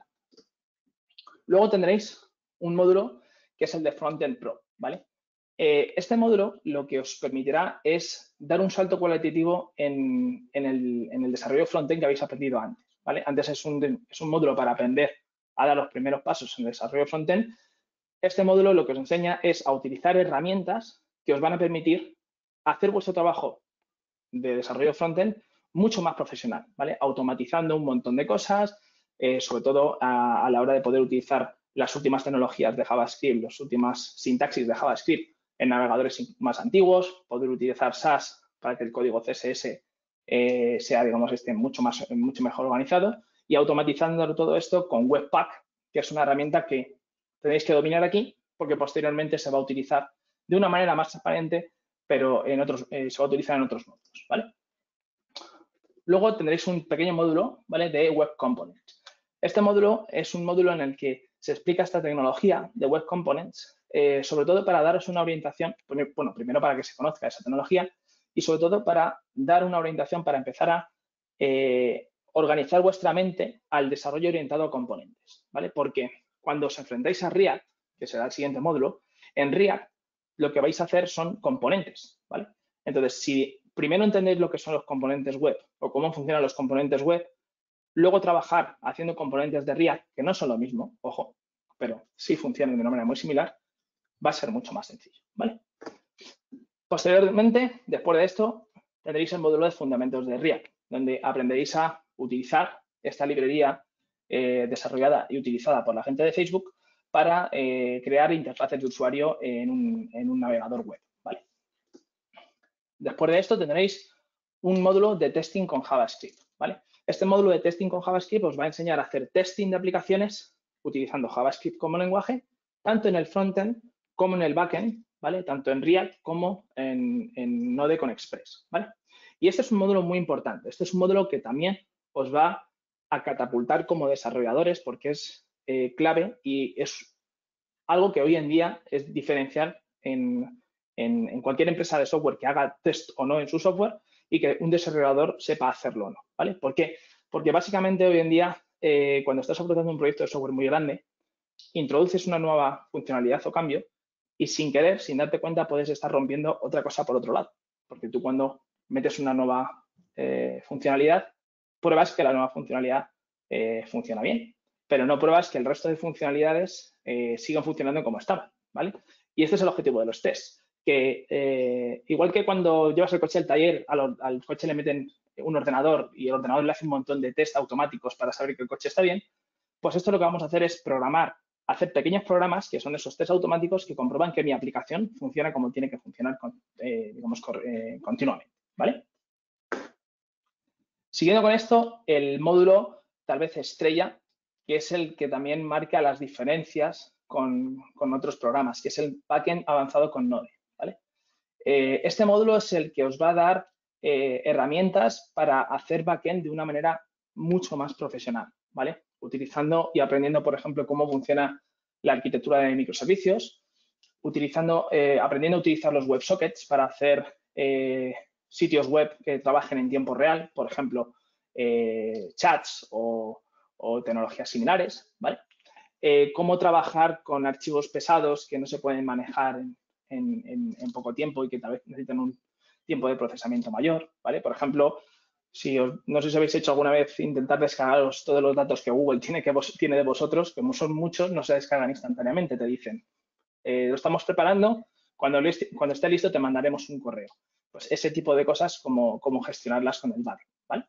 Luego tendréis un módulo que es el de Frontend Pro, ¿vale? Eh, este módulo lo que os permitirá es dar un salto cualitativo en, en, el, en el desarrollo frontend que habéis aprendido antes, ¿vale? Antes es un, es un módulo para aprender a dar los primeros pasos en el desarrollo frontend. Este módulo lo que os enseña es a utilizar herramientas que os van a permitir hacer vuestro trabajo de desarrollo frontend mucho más profesional, ¿vale? Automatizando un montón de cosas, eh, sobre todo a, a la hora de poder utilizar las últimas tecnologías de JavaScript, las últimas sintaxis de JavaScript en navegadores más antiguos, poder utilizar Sass para que el código C S S eh, sea, digamos, esté mucho, más, mucho mejor organizado y automatizando todo esto con Webpack, que es una herramienta que tenéis que dominar aquí porque posteriormente se va a utilizar de una manera más transparente, pero en otros, eh, se va a utilizar en otros módulos, ¿vale? Luego tendréis un pequeño módulo, ¿vale? De Web Components. Este módulo es un módulo en el que se explica esta tecnología de Web Components, eh, sobre todo para daros una orientación, bueno, primero para que se conozca esa tecnología y sobre todo para dar una orientación para empezar a eh, organizar vuestra mente al desarrollo orientado a componentes, ¿vale? Porque cuando os enfrentáis a React, que será el siguiente módulo, en React lo que vais a hacer son componentes, ¿vale? Entonces, si primero entendéis lo que son los componentes web o cómo funcionan los componentes web, luego trabajar haciendo componentes de React, que no son lo mismo, ojo, pero sí funcionan de una manera muy similar, va a ser mucho más sencillo, ¿vale? Posteriormente, después de esto, tendréis el módulo de fundamentos de React, donde aprenderéis a utilizar esta librería eh, desarrollada y utilizada por la gente de Facebook para eh, crear interfaces de usuario en un, en un navegador web, ¿vale? Después de esto tendréis un módulo de testing con JavaScript, ¿vale? Este módulo de testing con JavaScript os va a enseñar a hacer testing de aplicaciones utilizando JavaScript como lenguaje, tanto en el frontend como en el backend, ¿vale? Tanto en React como en, en Node con Express, ¿vale? Y este es un módulo muy importante. Este es un módulo que también os va a catapultar como desarrolladores porque es eh, clave y es algo que hoy en día es diferencial en, en, en cualquier empresa de software que haga test o no en su software y que un desarrollador sepa hacerlo o no, ¿vale? ¿Por qué? Porque básicamente hoy en día, eh, cuando estás afrontando un proyecto de software muy grande, introduces una nueva funcionalidad o cambio y sin querer, sin darte cuenta, puedes estar rompiendo otra cosa por otro lado. Porque tú cuando metes una nueva eh, funcionalidad, pruebas que la nueva funcionalidad eh, funciona bien, pero no pruebas que el resto de funcionalidades eh, siguen funcionando como estaban, ¿vale? Y este es el objetivo de los tests, que eh, igual que cuando llevas el coche al taller, al, al coche le meten un ordenador y el ordenador le hace un montón de test automáticos para saber que el coche está bien, pues esto lo que vamos a hacer es programar, hacer pequeños programas que son esos test automáticos que comprueban que mi aplicación funciona como tiene que funcionar con, eh, digamos, eh, continuamente, ¿vale? Siguiendo con esto, el módulo tal vez estrella, que es el que también marca las diferencias con, con otros programas, que es el backend avanzado con Node, ¿vale? Eh, este módulo es el que os va a dar eh, herramientas para hacer backend de una manera mucho más profesional, ¿vale? Utilizando y aprendiendo, por ejemplo, cómo funciona la arquitectura de microservicios, utilizando, eh, aprendiendo a utilizar los WebSockets para hacer eh, sitios web que trabajen en tiempo real, por ejemplo, eh, chats o, o tecnologías similares, ¿vale? Eh, cómo trabajar con archivos pesados que no se pueden manejar en, en, en, en poco tiempo y que tal vez necesitan un tiempo de procesamiento mayor, ¿vale? Por ejemplo, si os, no sé si habéis hecho alguna vez intentar descargaros todos los datos que Google tiene, que vos, tiene de vosotros, como son muchos, no se descargan instantáneamente, te dicen, eh, lo estamos preparando, cuando, cuando esté listo te mandaremos un correo. Pues ese tipo de cosas, como, como gestionarlas con el backend, ¿vale?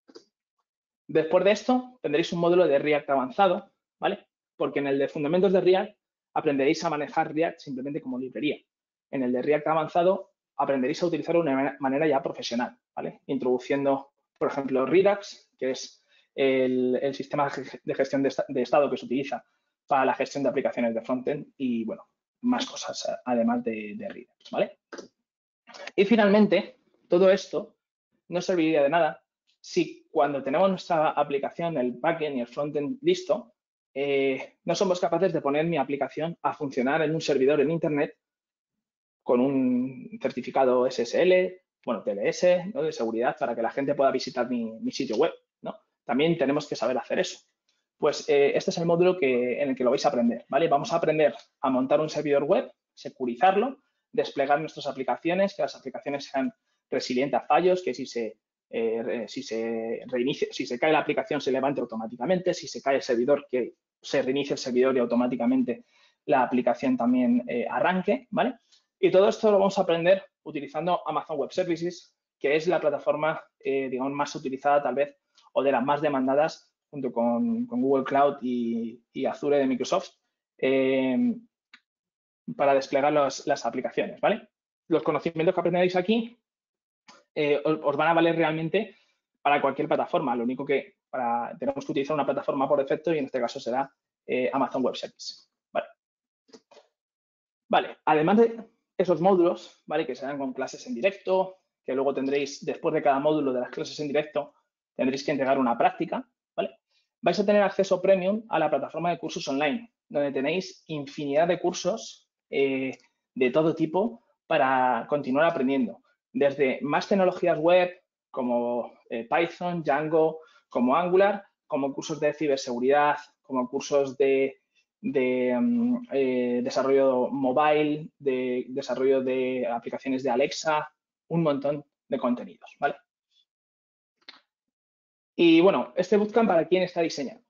Después de esto, tendréis un módulo de React avanzado, ¿vale? Porque en el de Fundamentos de React aprenderéis a manejar React simplemente como librería. En el de React avanzado aprenderéis a utilizarlo de una manera ya profesional, ¿vale? Introduciendo, por ejemplo, Redux, que es el, el sistema de gestión de, de estado que se utiliza para la gestión de aplicaciones de frontend y, bueno, más cosas además de, de Redux, ¿vale? Y finalmente, todo esto no serviría de nada si cuando tenemos nuestra aplicación, el backend y el frontend listo, eh, no somos capaces de poner mi aplicación a funcionar en un servidor en Internet con un certificado S S L, bueno, T L S, ¿no? De seguridad para que la gente pueda visitar mi, mi sitio web, ¿no? También tenemos que saber hacer eso. Pues eh, este es el módulo que, en el que lo vais a aprender, ¿vale? Vamos a aprender a montar un servidor web, securizarlo, desplegar nuestras aplicaciones, que las aplicaciones sean resilientes a fallos, que si se, eh, si se reinicia, si se cae la aplicación se levante automáticamente, si se cae el servidor, que se reinicie el servidor y automáticamente la aplicación también eh, arranque, ¿vale? Y todo esto lo vamos a aprender utilizando Amazon Web Services, que es la plataforma, eh, digamos, más utilizada tal vez o de las más demandadas junto con, con Google Cloud y, y Azure de Microsoft, eh, para desplegar los, las aplicaciones, ¿vale? Los conocimientos que aprenderéis aquí eh, os, os van a valer realmente para cualquier plataforma. Lo único que para, tenemos que utilizar una plataforma por defecto y en este caso será eh, Amazon Web Services, ¿vale? Vale, además de esos módulos, ¿vale? Que serán con clases en directo, que luego tendréis, después de cada módulo de las clases en directo, tendréis que entregar una práctica, ¿vale? Vais a tener acceso premium a la plataforma de cursos online, donde tenéis infinidad de cursos eh, de todo tipo para continuar aprendiendo. Desde más tecnologías web, como eh, Python, Django, como Angular, como cursos de ciberseguridad, como cursos de, de um, eh, desarrollo mobile, de desarrollo de aplicaciones de Alexa, un montón de contenidos, ¿vale? Y bueno, este bootcamp, ¿para quién está diseñado?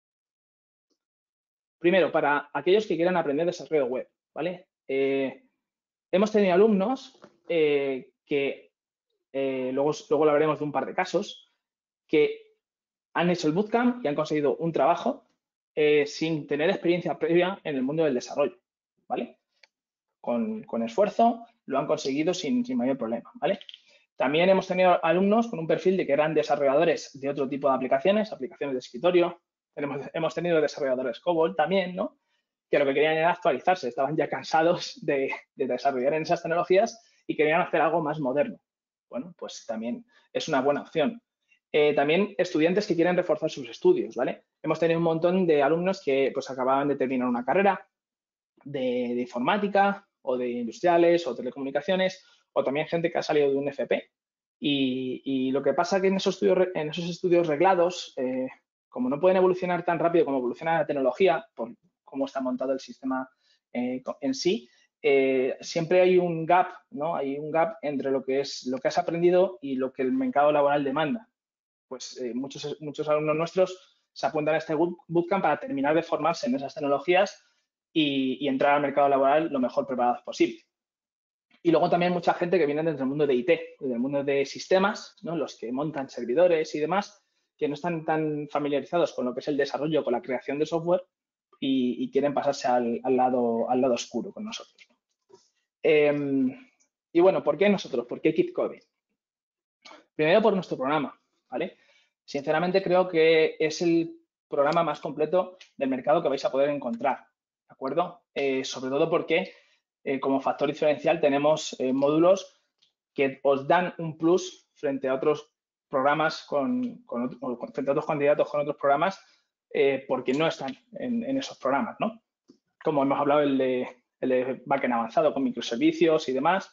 Primero, para aquellos que quieran aprender desarrollo web, ¿vale? Eh, hemos tenido alumnos eh, que, eh, luego, luego lo hablaremos de un par de casos, que han hecho el bootcamp y han conseguido un trabajo eh, sin tener experiencia previa en el mundo del desarrollo, ¿vale? Con, con esfuerzo lo han conseguido sin, sin mayor problema, ¿vale? También hemos tenido alumnos con un perfil de que eran desarrolladores de otro tipo de aplicaciones, aplicaciones de escritorio. Tenemos, hemos tenido desarrolladores COBOL también, ¿no? Que lo que querían era actualizarse, estaban ya cansados de, de desarrollar en esas tecnologías y querían hacer algo más moderno. Bueno, pues también es una buena opción. Eh, también estudiantes que quieren reforzar sus estudios, ¿vale? Hemos tenido un montón de alumnos que pues acababan de terminar una carrera de, de informática o de industriales o telecomunicaciones, o también gente que ha salido de un F P. Y, y lo que pasa que en esos estudios, en esos estudios reglados, eh, como no pueden evolucionar tan rápido como evoluciona la tecnología, por cómo está montado el sistema eh, en sí, eh, siempre hay un gap, ¿no? Hay un gap entre lo que es lo que has aprendido y lo que el mercado laboral demanda. Pues eh, muchos, muchos alumnos nuestros se apuntan a este bootcamp para terminar de formarse en esas tecnologías y, y entrar al mercado laboral lo mejor preparados posible. Y luego también mucha gente que viene desde el mundo de I T, desde el mundo de sistemas, ¿no? Los que montan servidores y demás, que no están tan familiarizados con lo que es el desarrollo, con la creación de software y, y quieren pasarse al, al, lado, al lado oscuro con nosotros. Eh, y bueno, ¿por qué nosotros? ¿Por qué KidCoding? Primero por nuestro programa, ¿vale? Sinceramente creo que es el programa más completo del mercado que vais a poder encontrar, ¿de acuerdo? Eh, sobre todo porque eh, como factor diferencial tenemos eh, módulos que os dan un plus frente a otros programas, con, con, con frente a otros candidatos con otros programas, eh, porque no están en, en esos programas, ¿no? Como hemos hablado, el de, el de backend avanzado con microservicios y demás.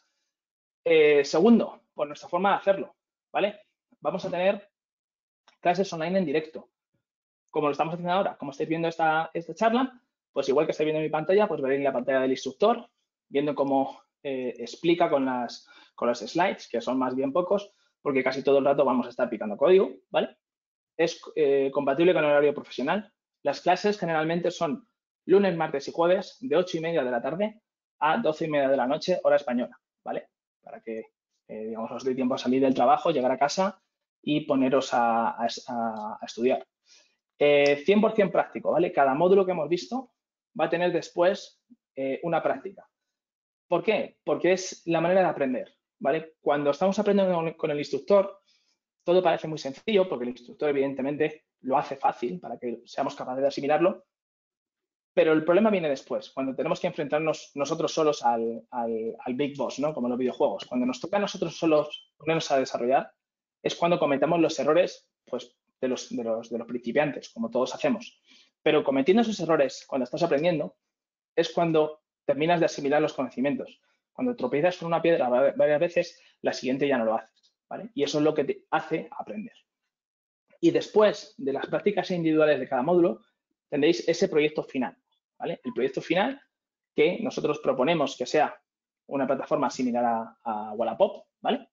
Eh, segundo, por nuestra forma de hacerlo, ¿vale? Vamos a tener clases online en directo, como lo estamos haciendo ahora. Como estáis viendo esta, esta charla, pues igual que estáis viendo en mi pantalla, pues veréis la pantalla del instructor, viendo cómo eh, explica con, las, con los slides, que son más bien pocos, porque casi todo el rato vamos a estar picando código, ¿vale? Es eh, compatible con el horario profesional. Las clases generalmente son lunes, martes y jueves, de ocho y media de la tarde a doce y media de la noche, hora española, ¿vale? Para que, eh, digamos, os dé tiempo a salir del trabajo, llegar a casa y poneros a, a, a estudiar. Eh, cien por cien práctico, ¿vale? Cada módulo que hemos visto va a tener después eh, una práctica. ¿Por qué? Porque es la manera de aprender, ¿vale? Cuando estamos aprendiendo con, con el instructor, todo parece muy sencillo, porque el instructor evidentemente lo hace fácil para que seamos capaces de asimilarlo, pero el problema viene después, cuando tenemos que enfrentarnos nosotros solos al, al, al Big Boss, ¿no? Como en los videojuegos. Cuando nos toca a nosotros solos ponernos a desarrollar, es cuando cometemos los errores, pues, de los, de los, de los principiantes, como todos hacemos. Pero cometiendo esos errores cuando estás aprendiendo, es cuando terminas de asimilar los conocimientos. Cuando tropiezas con una piedra varias veces, la siguiente ya no lo haces, ¿vale? Y eso es lo que te hace aprender. Y después de las prácticas individuales de cada módulo, tendréis ese proyecto final, ¿vale? El proyecto final que nosotros proponemos que sea una plataforma similar a, a Wallapop, ¿vale?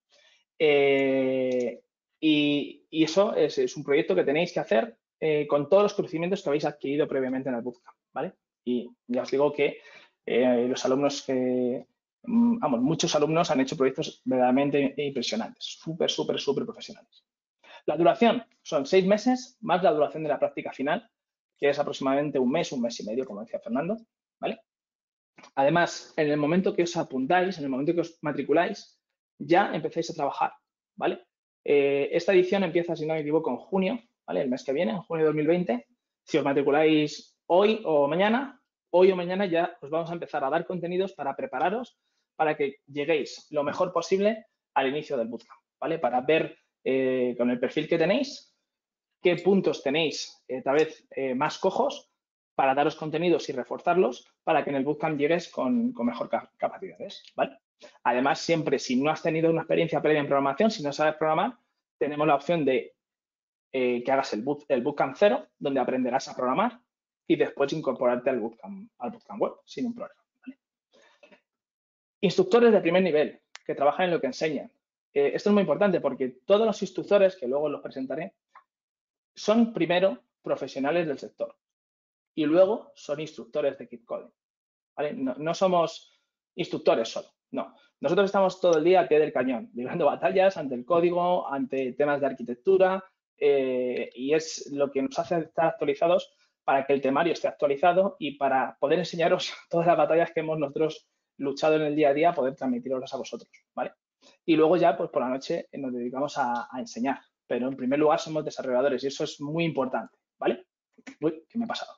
Eh, y, y eso es, es un proyecto que tenéis que hacer eh, con todos los conocimientos que habéis adquirido previamente en el bootcamp, ¿vale? Y ya os digo que eh, los alumnos que, vamos, muchos alumnos han hecho proyectos verdaderamente impresionantes, súper, súper, súper profesionales. La duración son seis meses más la duración de la práctica final, que es aproximadamente un mes, un mes y medio, como decía Fernando, ¿vale? Además, en el momento que os apuntáis, en el momento que os matriculáis, ya empezáis a trabajar, ¿vale? Eh, esta edición empieza, si no me equivoco, en junio, ¿vale? El mes que viene, en junio de dos mil veinte. Si os matriculáis hoy o mañana, hoy o mañana ya os vamos a empezar a dar contenidos para prepararos para que lleguéis lo mejor posible al inicio del bootcamp, ¿vale? Para ver eh, con el perfil que tenéis, qué puntos tenéis eh, tal vez eh, más cojos para daros contenidos y reforzarlos para que en el bootcamp llegues con, con mejor capacidades, ¿vale? Además, siempre, si no has tenido una experiencia previa en programación, si no sabes programar, tenemos la opción de eh, que hagas el, boot, el bootcamp cero, donde aprenderás a programar y después incorporarte al bootcamp, al bootcamp web sin un problema, ¿vale? Instructores de primer nivel que trabajan en lo que enseñan. Eh, esto es muy importante porque todos los instructores, que luego los presentaré, son primero profesionales del sector y luego son instructores de KidCoding, ¿vale? No, no somos instructores solo, no. Nosotros estamos todo el día al pie del cañón, librando batallas ante el código, ante temas de arquitectura eh, y es lo que nos hace estar actualizados para que el temario esté actualizado y para poder enseñaros todas las batallas que hemos nosotros luchado en el día a día, poder transmitiroslas a vosotros, ¿vale? Y luego ya, pues por la noche nos dedicamos a, a enseñar, pero en primer lugar somos desarrolladores y eso es muy importante, ¿vale? Uy, ¿qué me ha pasado?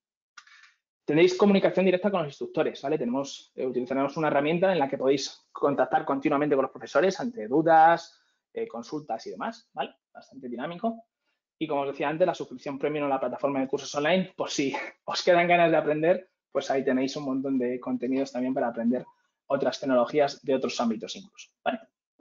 Tenéis comunicación directa con los instructores, ¿vale? Tenemos, eh, utilizaremos una herramienta en la que podéis contactar continuamente con los profesores ante dudas, eh, consultas y demás, ¿vale? Bastante dinámico. Y como os decía antes, la suscripción premium a la plataforma de cursos online, por si os quedan ganas de aprender, pues ahí tenéis un montón de contenidos también para aprender otras tecnologías de otros ámbitos incluso, ¿vale?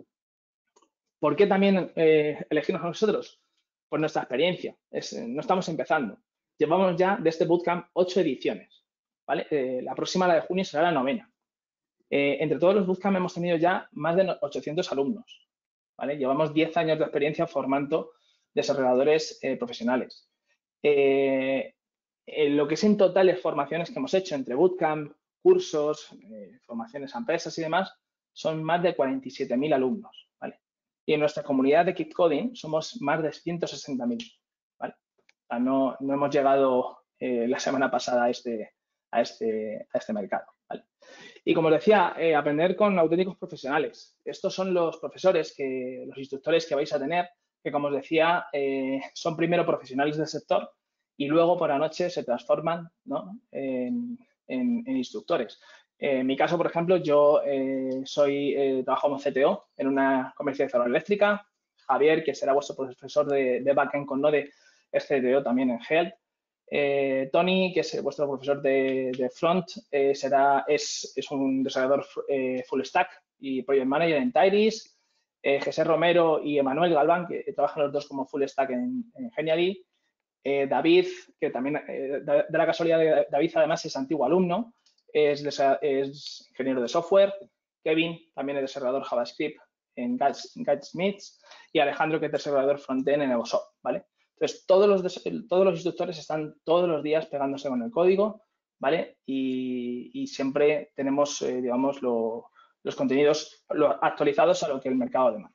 ¿Por qué también eh, elegirnos a nosotros? Pues nuestra experiencia. Es, no estamos empezando. Llevamos ya de este bootcamp ocho ediciones, ¿vale? Eh, la próxima, la de junio, será la novena. Eh, entre todos los bootcamp hemos tenido ya más de ochocientos alumnos, ¿vale? Llevamos diez años de experiencia formando desarrolladores eh, profesionales. Eh, eh, lo que es en totales formaciones que hemos hecho entre bootcamp, cursos, eh, formaciones a empresas y demás, son más de cuarenta y siete mil alumnos, ¿vale? Y en nuestra comunidad de Keep Coding somos más de ciento sesenta mil, ¿vale? O sea, no, no hemos llegado eh, la semana pasada a este, a este, a este mercado, ¿vale? Y como os decía, eh, aprender con auténticos profesionales. Estos son los profesores, que, los instructores que vais a tener, que como os decía, eh, son primero profesionales del sector y luego por la noche se transforman, ¿no?, en, en, en instructores. Eh, en mi caso, por ejemplo, yo eh, soy, eh, trabajo como C T O en una comercializadora eléctrica. Javier, que será vuestro profesor de, de backend con Node, es C T O también en Health. Eh, Tony, que es vuestro profesor de, de front, eh, será, es, es un desarrollador eh, full stack y project manager en Tyris. Eh, José Romero y Emanuel Galván, que trabajan los dos como full stack en, en Genially. Eh, David, que también, eh, de, de la casualidad de David, además es antiguo alumno, es, es ingeniero de software. Kevin también es desarrollador JavaScript en Guidesmiths y Alejandro, que es desarrollador frontend en Evosoft, ¿vale? Entonces, todos los, todos los instructores están todos los días pegándose con el código, ¿vale? Y, y siempre tenemos, eh, digamos, lo, los contenidos lo, actualizados a lo que el mercado demanda.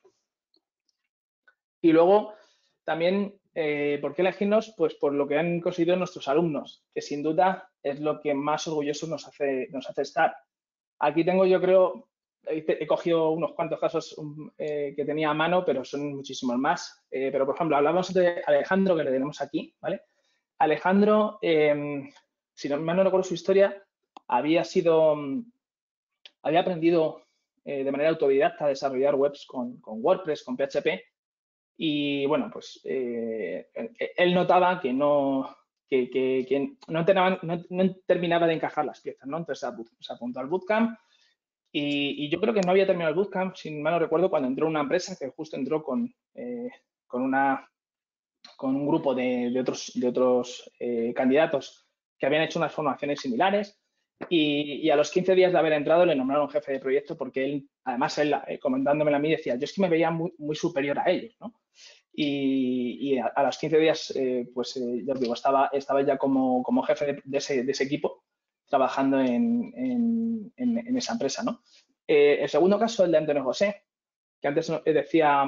Y luego, también, eh, ¿por qué elegirnos? Pues por lo que han conseguido nuestros alumnos, que sin duda es lo que más orgullosos nos hace, nos hace estar. Aquí tengo, yo creo, he cogido unos cuantos casos eh, que tenía a mano, pero son muchísimos más. Eh, pero, por ejemplo, hablamos de Alejandro, que le tenemos aquí, ¿vale? Alejandro, eh, si no mal no recuerdo su historia, había sido, había aprendido eh, de manera autodidacta a desarrollar webs con, con WordPress, con P H P. Y, bueno, pues eh, él notaba que no, que, que, que no, terminaba, no, no terminaba de encajar las piezas, ¿no? Entonces se apuntó al bootcamp. Y, y yo creo que no había terminado el bootcamp, si mal no recuerdo, cuando entró una empresa que justo entró con, eh, con, una, con un grupo de, de otros, de otros eh, candidatos que habían hecho unas formaciones similares y, y a los quince días de haber entrado le nombraron jefe de proyecto porque él, además él eh, comentándome a mí, decía, yo es que me veía muy, muy superior a ellos, ¿no? Y, y a, a los quince días, eh, pues eh, ya os digo, estaba, estaba ya como, como jefe de, de, ese, de ese equipo trabajando en, en, en, en esa empresa, ¿no? Eh, el segundo caso, el de Antonio José, que antes decía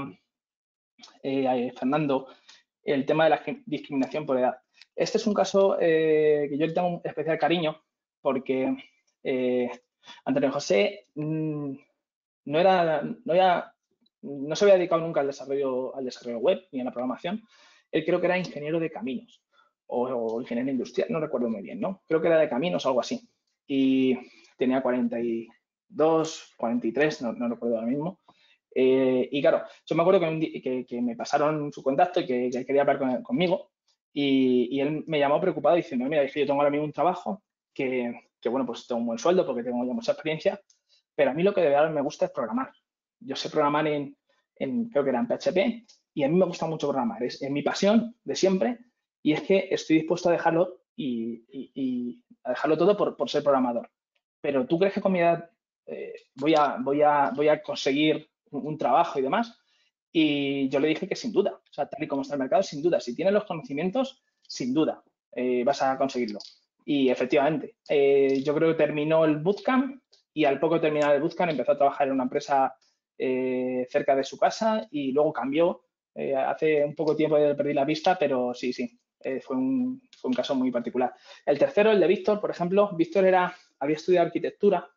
eh, Fernando, el tema de la discriminación por edad. Este es un caso eh, que yo le tengo un especial cariño porque eh, Antonio José mmm, no, era, no, era, no se había dedicado nunca al desarrollo, al desarrollo web ni a la programación. Él creo que era ingeniero de caminos o, o ingeniero industrial, no recuerdo muy bien, ¿no? Creo que era de caminos o algo así. Y tenía cuarenta y dos, cuarenta y tres, no, no recuerdo ahora mismo. Eh, y claro, yo me acuerdo que, un día, que, que me pasaron su contacto y que, que quería hablar con, conmigo y, y él me llamó preocupado diciendo, mira, dije, yo tengo ahora mismo un trabajo que, que, bueno, pues tengo un buen sueldo porque tengo ya mucha experiencia, pero a mí lo que de verdad me gusta es programar. Yo sé programar en, en creo que era en P H P y a mí me gusta mucho programar, es, es mi pasión de siempre y es que estoy dispuesto a dejarlo y, y, y a dejarlo todo por, por ser programador. Pero ¿tú crees que con mi edad eh, voy, a, voy, a, voy a conseguir un trabajo y demás? Y yo le dije que sin duda, o sea, tal y como está el mercado, sin duda, si tienes los conocimientos, sin duda eh, vas a conseguirlo. Y efectivamente, eh, yo creo que terminó el bootcamp y al poco de terminar el bootcamp empezó a trabajar en una empresa eh, cerca de su casa y luego cambió. Eh, hace un poco tiempo de perdí la pista, pero sí, sí, eh, fue, un, fue un caso muy particular. El tercero, el de Víctor, por ejemplo, Víctor era, había estudiado arquitectura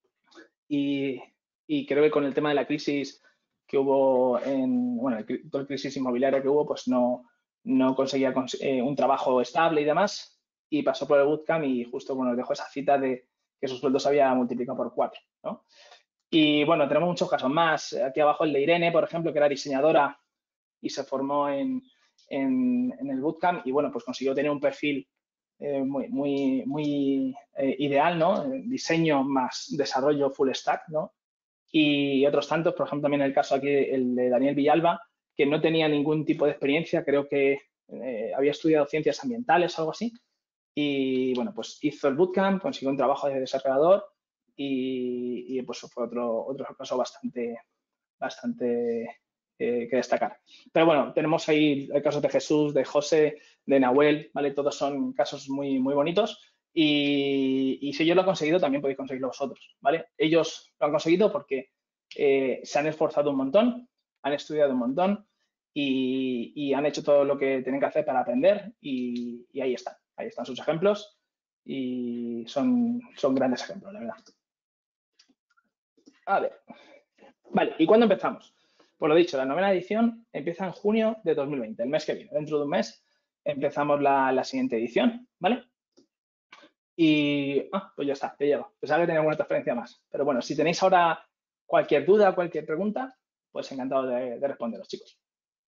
y, y creo que con el tema de la crisis que hubo en, bueno, toda la crisis inmobiliaria que hubo, pues no, no conseguía cons eh, un trabajo estable y demás, y pasó por el bootcamp y justo, bueno, dejó esa cita de que sus sueldos había multiplicado por cuatro, ¿no? Y, bueno, tenemos muchos casos más. Aquí abajo el de Irene, por ejemplo, que era diseñadora y se formó en, en, en el bootcamp y, bueno, pues consiguió tener un perfil eh, muy, muy, muy eh, ideal, ¿no? Diseño más desarrollo full stack, ¿no? Y otros tantos, por ejemplo, también el caso aquí, el de Daniel Villalba, que no tenía ningún tipo de experiencia, creo que eh, había estudiado ciencias ambientales o algo así, y bueno, pues hizo el bootcamp, consiguió un trabajo de desarrollador y, y pues fue otro, otro caso bastante, bastante eh, que destacar. Pero bueno, tenemos ahí el caso de Jesús, de José, de Nahuel, ¿vale? Todos son casos muy, muy bonitos y, y si yo lo he conseguido, también podéis conseguirlo vosotros, ¿vale? Ellos lo han conseguido porque eh, se han esforzado un montón, han estudiado un montón y, y han hecho todo lo que tienen que hacer para aprender y, y ahí están, ahí están sus ejemplos y son, son grandes ejemplos, la verdad. A ver, vale, ¿y cuándo empezamos? Pues lo dicho, la novena edición empieza en junio de dos mil veinte, el mes que viene. Dentro de un mes empezamos la, la siguiente edición, ¿vale? Y, ah, pues ya está, te llego. Pensaba que tenía alguna transferencia más. Pero bueno, si tenéis ahora cualquier duda, cualquier pregunta, pues encantado de, de responderos, chicos.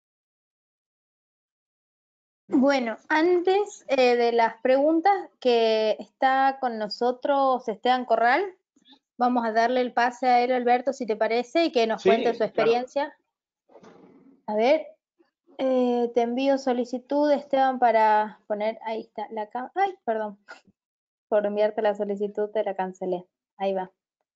Bueno, antes eh, de las preguntas, que está con nosotros Esteban Corral, vamos a darle el pase a él, Alberto, si te parece, y que nos Sí, cuente su experiencia. Claro. A ver, eh, te envío solicitud, Esteban, para poner, ahí está, la cámara. Ay, perdón, por enviarte la solicitud te la cancelé. Ahí va.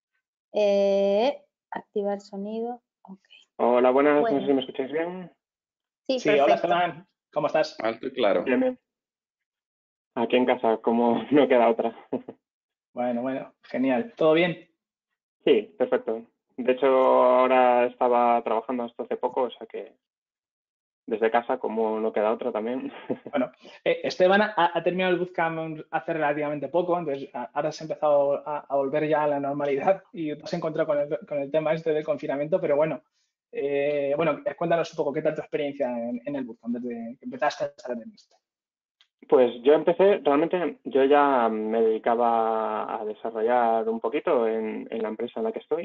Eh, activar sonido, ok. Hola, buenas, Bueno. no sé si me escucháis bien. Sí, sí, perfecto. Hola Esteban, ¿cómo estás? Alto y claro. Bien, bien. Aquí en casa, como no queda otra. Bueno, bueno, genial. ¿Todo bien? Sí, perfecto. De hecho, ahora estaba trabajando hasta hace poco, o sea que desde casa, como no queda otra también. Bueno, eh, Esteban ha, ha terminado el bootcamp hace relativamente poco, entonces a, ahora se ha empezado a, a volver ya a la normalidad y te has encontrado con el, con el tema este del confinamiento, pero bueno, eh, bueno, cuéntanos un poco qué tal tu experiencia en, en el bootcamp desde que empezaste a estar en esto. Pues yo empecé, realmente yo ya me dedicaba a desarrollar un poquito en, en la empresa en la que estoy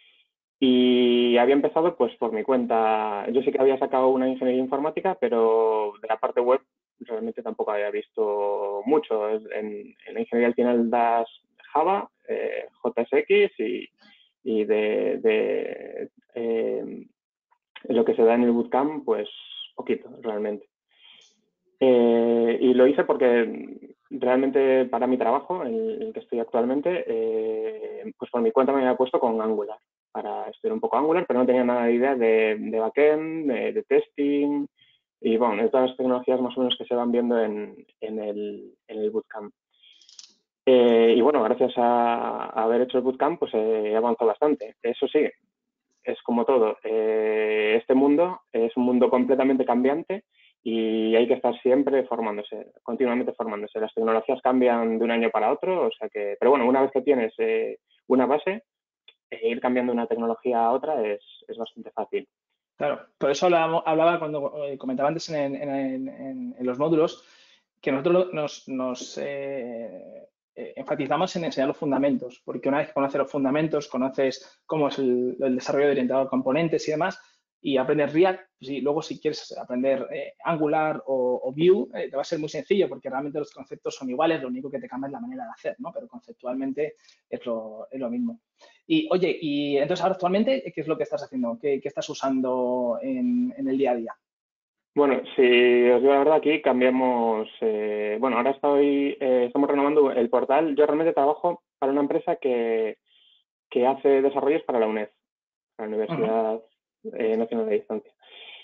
y había empezado pues por mi cuenta. Yo sí que había sacado una ingeniería informática, pero de la parte web realmente tampoco había visto mucho. En, en la ingeniería al final das Java, eh, J S X y, y de, de eh, lo que se da en el bootcamp, pues poquito realmente. Eh, y lo hice porque realmente para mi trabajo, el, el que estoy actualmente, eh, pues por mi cuenta me había puesto con Angular para estudiar un poco Angular, pero no tenía nada de idea de, de backend, de, de testing y bueno, de todas las tecnologías más o menos que se van viendo en, en, el, en el bootcamp. Eh, y bueno, gracias a, a haber hecho el bootcamp, pues eh, he avanzado bastante. Eso sí, es como todo. Eh, este mundo es un mundo completamente cambiante y hay que estar siempre formándose, continuamente formándose. Las tecnologías cambian de un año para otro, o sea que, pero bueno, una vez que tienes eh, una base, eh, ir cambiando de una tecnología a otra es, es bastante fácil. Claro, por eso hablaba, hablaba cuando eh, comentaba antes en, en, en, en los módulos que nosotros nos, nos eh, eh, enfatizamos en enseñar los fundamentos, porque una vez que conoces los fundamentos, conoces cómo es el, el desarrollo orientado a componentes y demás, y aprendes React, pues, y luego si quieres aprender eh, Angular o, o Vue, eh, te va a ser muy sencillo porque realmente los conceptos son iguales, lo único que te cambia es la manera de hacer, ¿no? Pero conceptualmente es lo, es lo mismo. Y oye, y entonces ahora actualmente, ¿qué es lo que estás haciendo? ¿Qué, qué estás usando en, en el día a día? Bueno, si os digo la verdad, aquí cambiamos, eh, bueno, ahora estoy, eh, estamos renovando el portal. Yo realmente trabajo para una empresa que, que hace desarrollos para la UNED, la Universidad uh-huh. eh, Nacional de Distancia.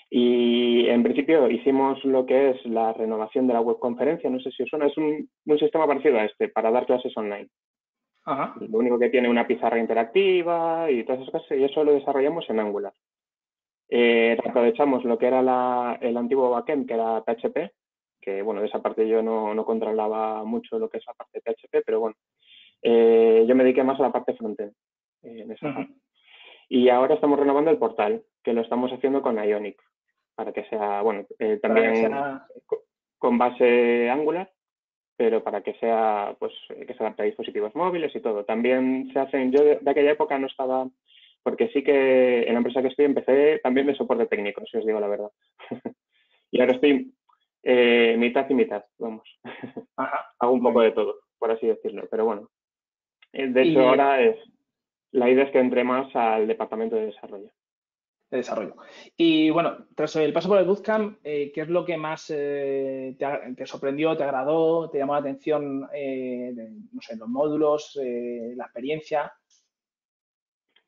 Y en principio hicimos lo que es la renovación de la webconferencia, no sé si os suena, es un, un sistema parecido a este para dar clases online. Uh-huh. Lo único que tiene una pizarra interactiva y todas esas cosas, y eso lo desarrollamos en Angular. Eh, aprovechamos lo que era la, el antiguo backend, que era P H P, que bueno, de esa parte yo no, no controlaba mucho lo que es la parte de P H P, pero bueno, eh, yo me dediqué más a la parte frontend eh, en esa uh-huh. parte. Y ahora estamos renovando el portal, que lo estamos haciendo con Ionic, para que sea, bueno, eh, también sea... con base Angular, pero para que sea, pues, que se adapte a dispositivos móviles y todo. También se hacen, yo de, de aquella época no estaba, porque sí que en la empresa que estoy empecé también de soporte técnico, si os digo la verdad. Y ahora estoy eh, mitad y mitad, vamos. Ajá, hago un poco de todo, por así decirlo, pero bueno. De hecho, y... ahora es, la idea es que entre más al departamento de desarrollo. De desarrollo. Y bueno, tras el paso por el bootcamp, eh, ¿qué es lo que más eh, te, te sorprendió, te agradó, te llamó la atención, eh, de, no sé, los módulos, eh, la experiencia?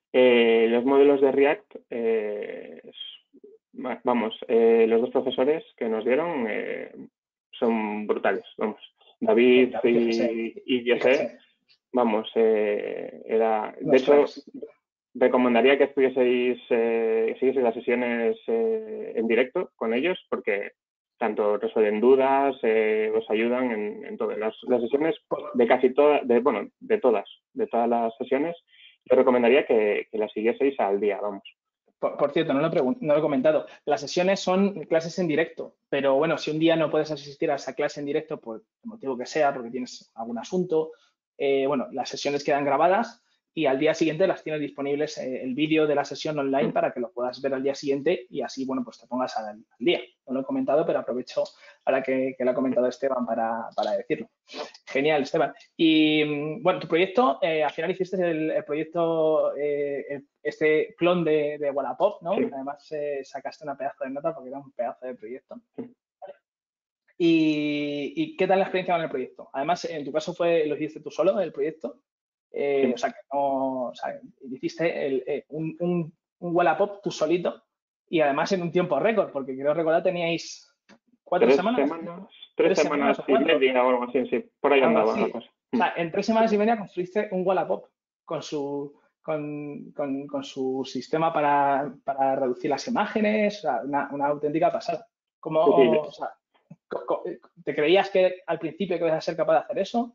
Eh, los módulos de React, eh, vamos, eh, los dos profesores que nos dieron eh, son brutales, vamos. David y, y José, vamos, eh, era, de hecho, recomendaría que estuvieseis, eh, siguieseis las sesiones eh, en directo con ellos, porque tanto resuelven dudas, eh, os ayudan en, en todo. Las, las sesiones de casi todas, de, bueno, de todas, de todas las sesiones, yo recomendaría que, que las siguieseis al día, vamos. Por, por cierto, no lo, he no lo he comentado. Las sesiones son clases en directo, pero bueno, si un día no puedes asistir a esa clase en directo por el motivo que sea, porque tienes algún asunto, eh, bueno, las sesiones quedan grabadas y al día siguiente las tienes disponibles eh, el vídeo de la sesión online para que lo puedas ver al día siguiente y así, bueno, pues te pongas al, al día. No lo he comentado, pero aprovecho para que, que lo ha comentado Esteban para, para decirlo. Genial, Esteban. Y bueno, tu proyecto, eh, al final hiciste el, el proyecto, eh, este clon de, de Wallapop, ¿no? Sí. Además, eh, sacaste una pedazo de nota porque era un pedazo de proyecto. ¿Vale? ¿Y, ¿Y qué tal la experiencia con el proyecto? Además, en tu caso fue, lo hiciste tú solo, el proyecto. Eh, sí. O sea, que no, o sea, hiciste el, eh, un, un, un Wallapop tú solito y además en un tiempo récord, porque quiero recordar teníais cuatro tres semanas. semanas tres, tres semanas, semanas y media o algo así, sí, por ahí andaba la cosa. O sea, en tres semanas y media construiste un Wallapop con su, con, con, con su sistema para, para reducir las imágenes, o sea, una, una auténtica pasada. ¿Cómo, sí, sí. O sea, ¿te creías que al principio que ibas a ser capaz de hacer eso?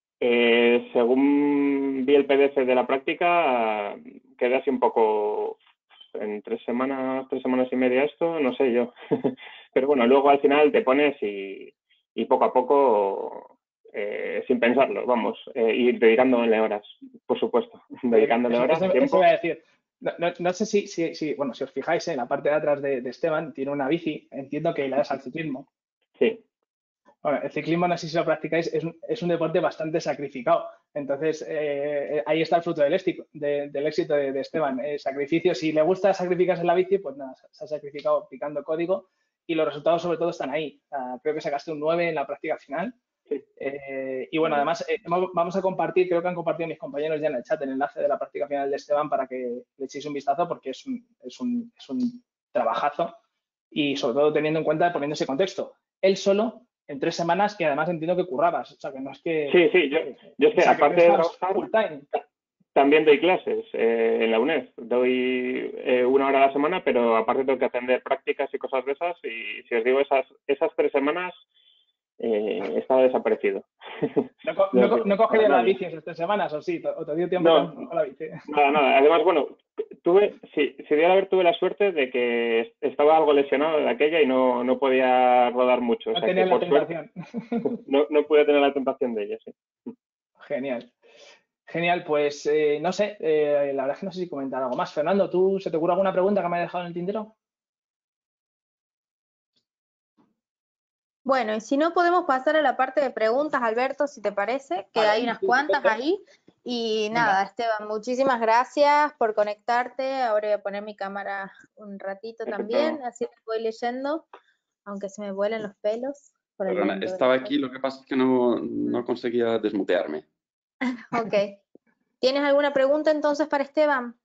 Eh, según vi el P D F de la práctica, quedé así un poco en tres semanas, tres semanas y media esto, no sé yo. Pero bueno, luego al final te pones y, y poco a poco, eh, sin pensarlo, vamos, eh, ir dedicándole horas, por supuesto, dedicándole horas, eso, tiempo. Eso voy a decir. No, no, no sé si, si, si, bueno, si os fijáis en la parte de atrás de, de Esteban, tiene una bici, entiendo que la das al ciclismo. Sí. Bueno, el ciclismo, no sé si lo practicáis, es un, es un deporte bastante sacrificado. Entonces, eh, ahí está el fruto del, éxito, de, del éxito de, de Esteban. Eh, sacrificio, si le gusta sacrificarse en la bici, pues nada, se ha sacrificado picando código y los resultados sobre todo están ahí. Uh, creo que sacaste un nueve en la práctica final. Sí. Eh, y bueno, además, eh, vamos a compartir, creo que han compartido mis compañeros ya en el chat el enlace de la práctica final de Esteban para que le echéis un vistazo porque es un, es un, es un trabajazo y sobre todo teniendo en cuenta, poniendo ese contexto. Él solo en tres semanas y además entiendo que currabas, o sea, que no es que... Sí, sí, yo, yo es que o sea, aparte que de trabajar, full time. También doy clases eh, en la UNED, doy eh, una hora a la semana, pero aparte tengo que atender prácticas y cosas de esas y si os digo, esas, esas tres semanas eh, he estado desaparecido. ¿No, co no, co no cogerías la bici esas tres semanas o sí? ¿O te dio tiempo no, con la bici? Nada, nada. Además, bueno, tuve, sí, si dio a ver, tuve la suerte de que estaba algo lesionado de aquella y no, no podía rodar mucho. No o sea, tenía que, la por tentación. Suerte, no, no pude tener la tentación de ella, sí. Genial. Genial, pues eh, no sé, eh, la verdad es que no sé si comentar algo más. Fernando, ¿tú se te ocurre alguna pregunta que me haya dejado en el tintero? Bueno, y si no, podemos pasar a la parte de preguntas, Alberto, si te parece, que vale, hay unas sí, cuantas perfecto. ahí. Y Venga. nada, Esteban, muchísimas gracias por conectarte. Ahora voy a poner mi cámara un ratito Perfecto. también, así te voy leyendo, aunque se me vuelen los pelos. Por el Perdona, estaba aquí, lo que pasa es que no, no conseguía desmutearme. Ok. ¿Tienes alguna pregunta entonces para Esteban?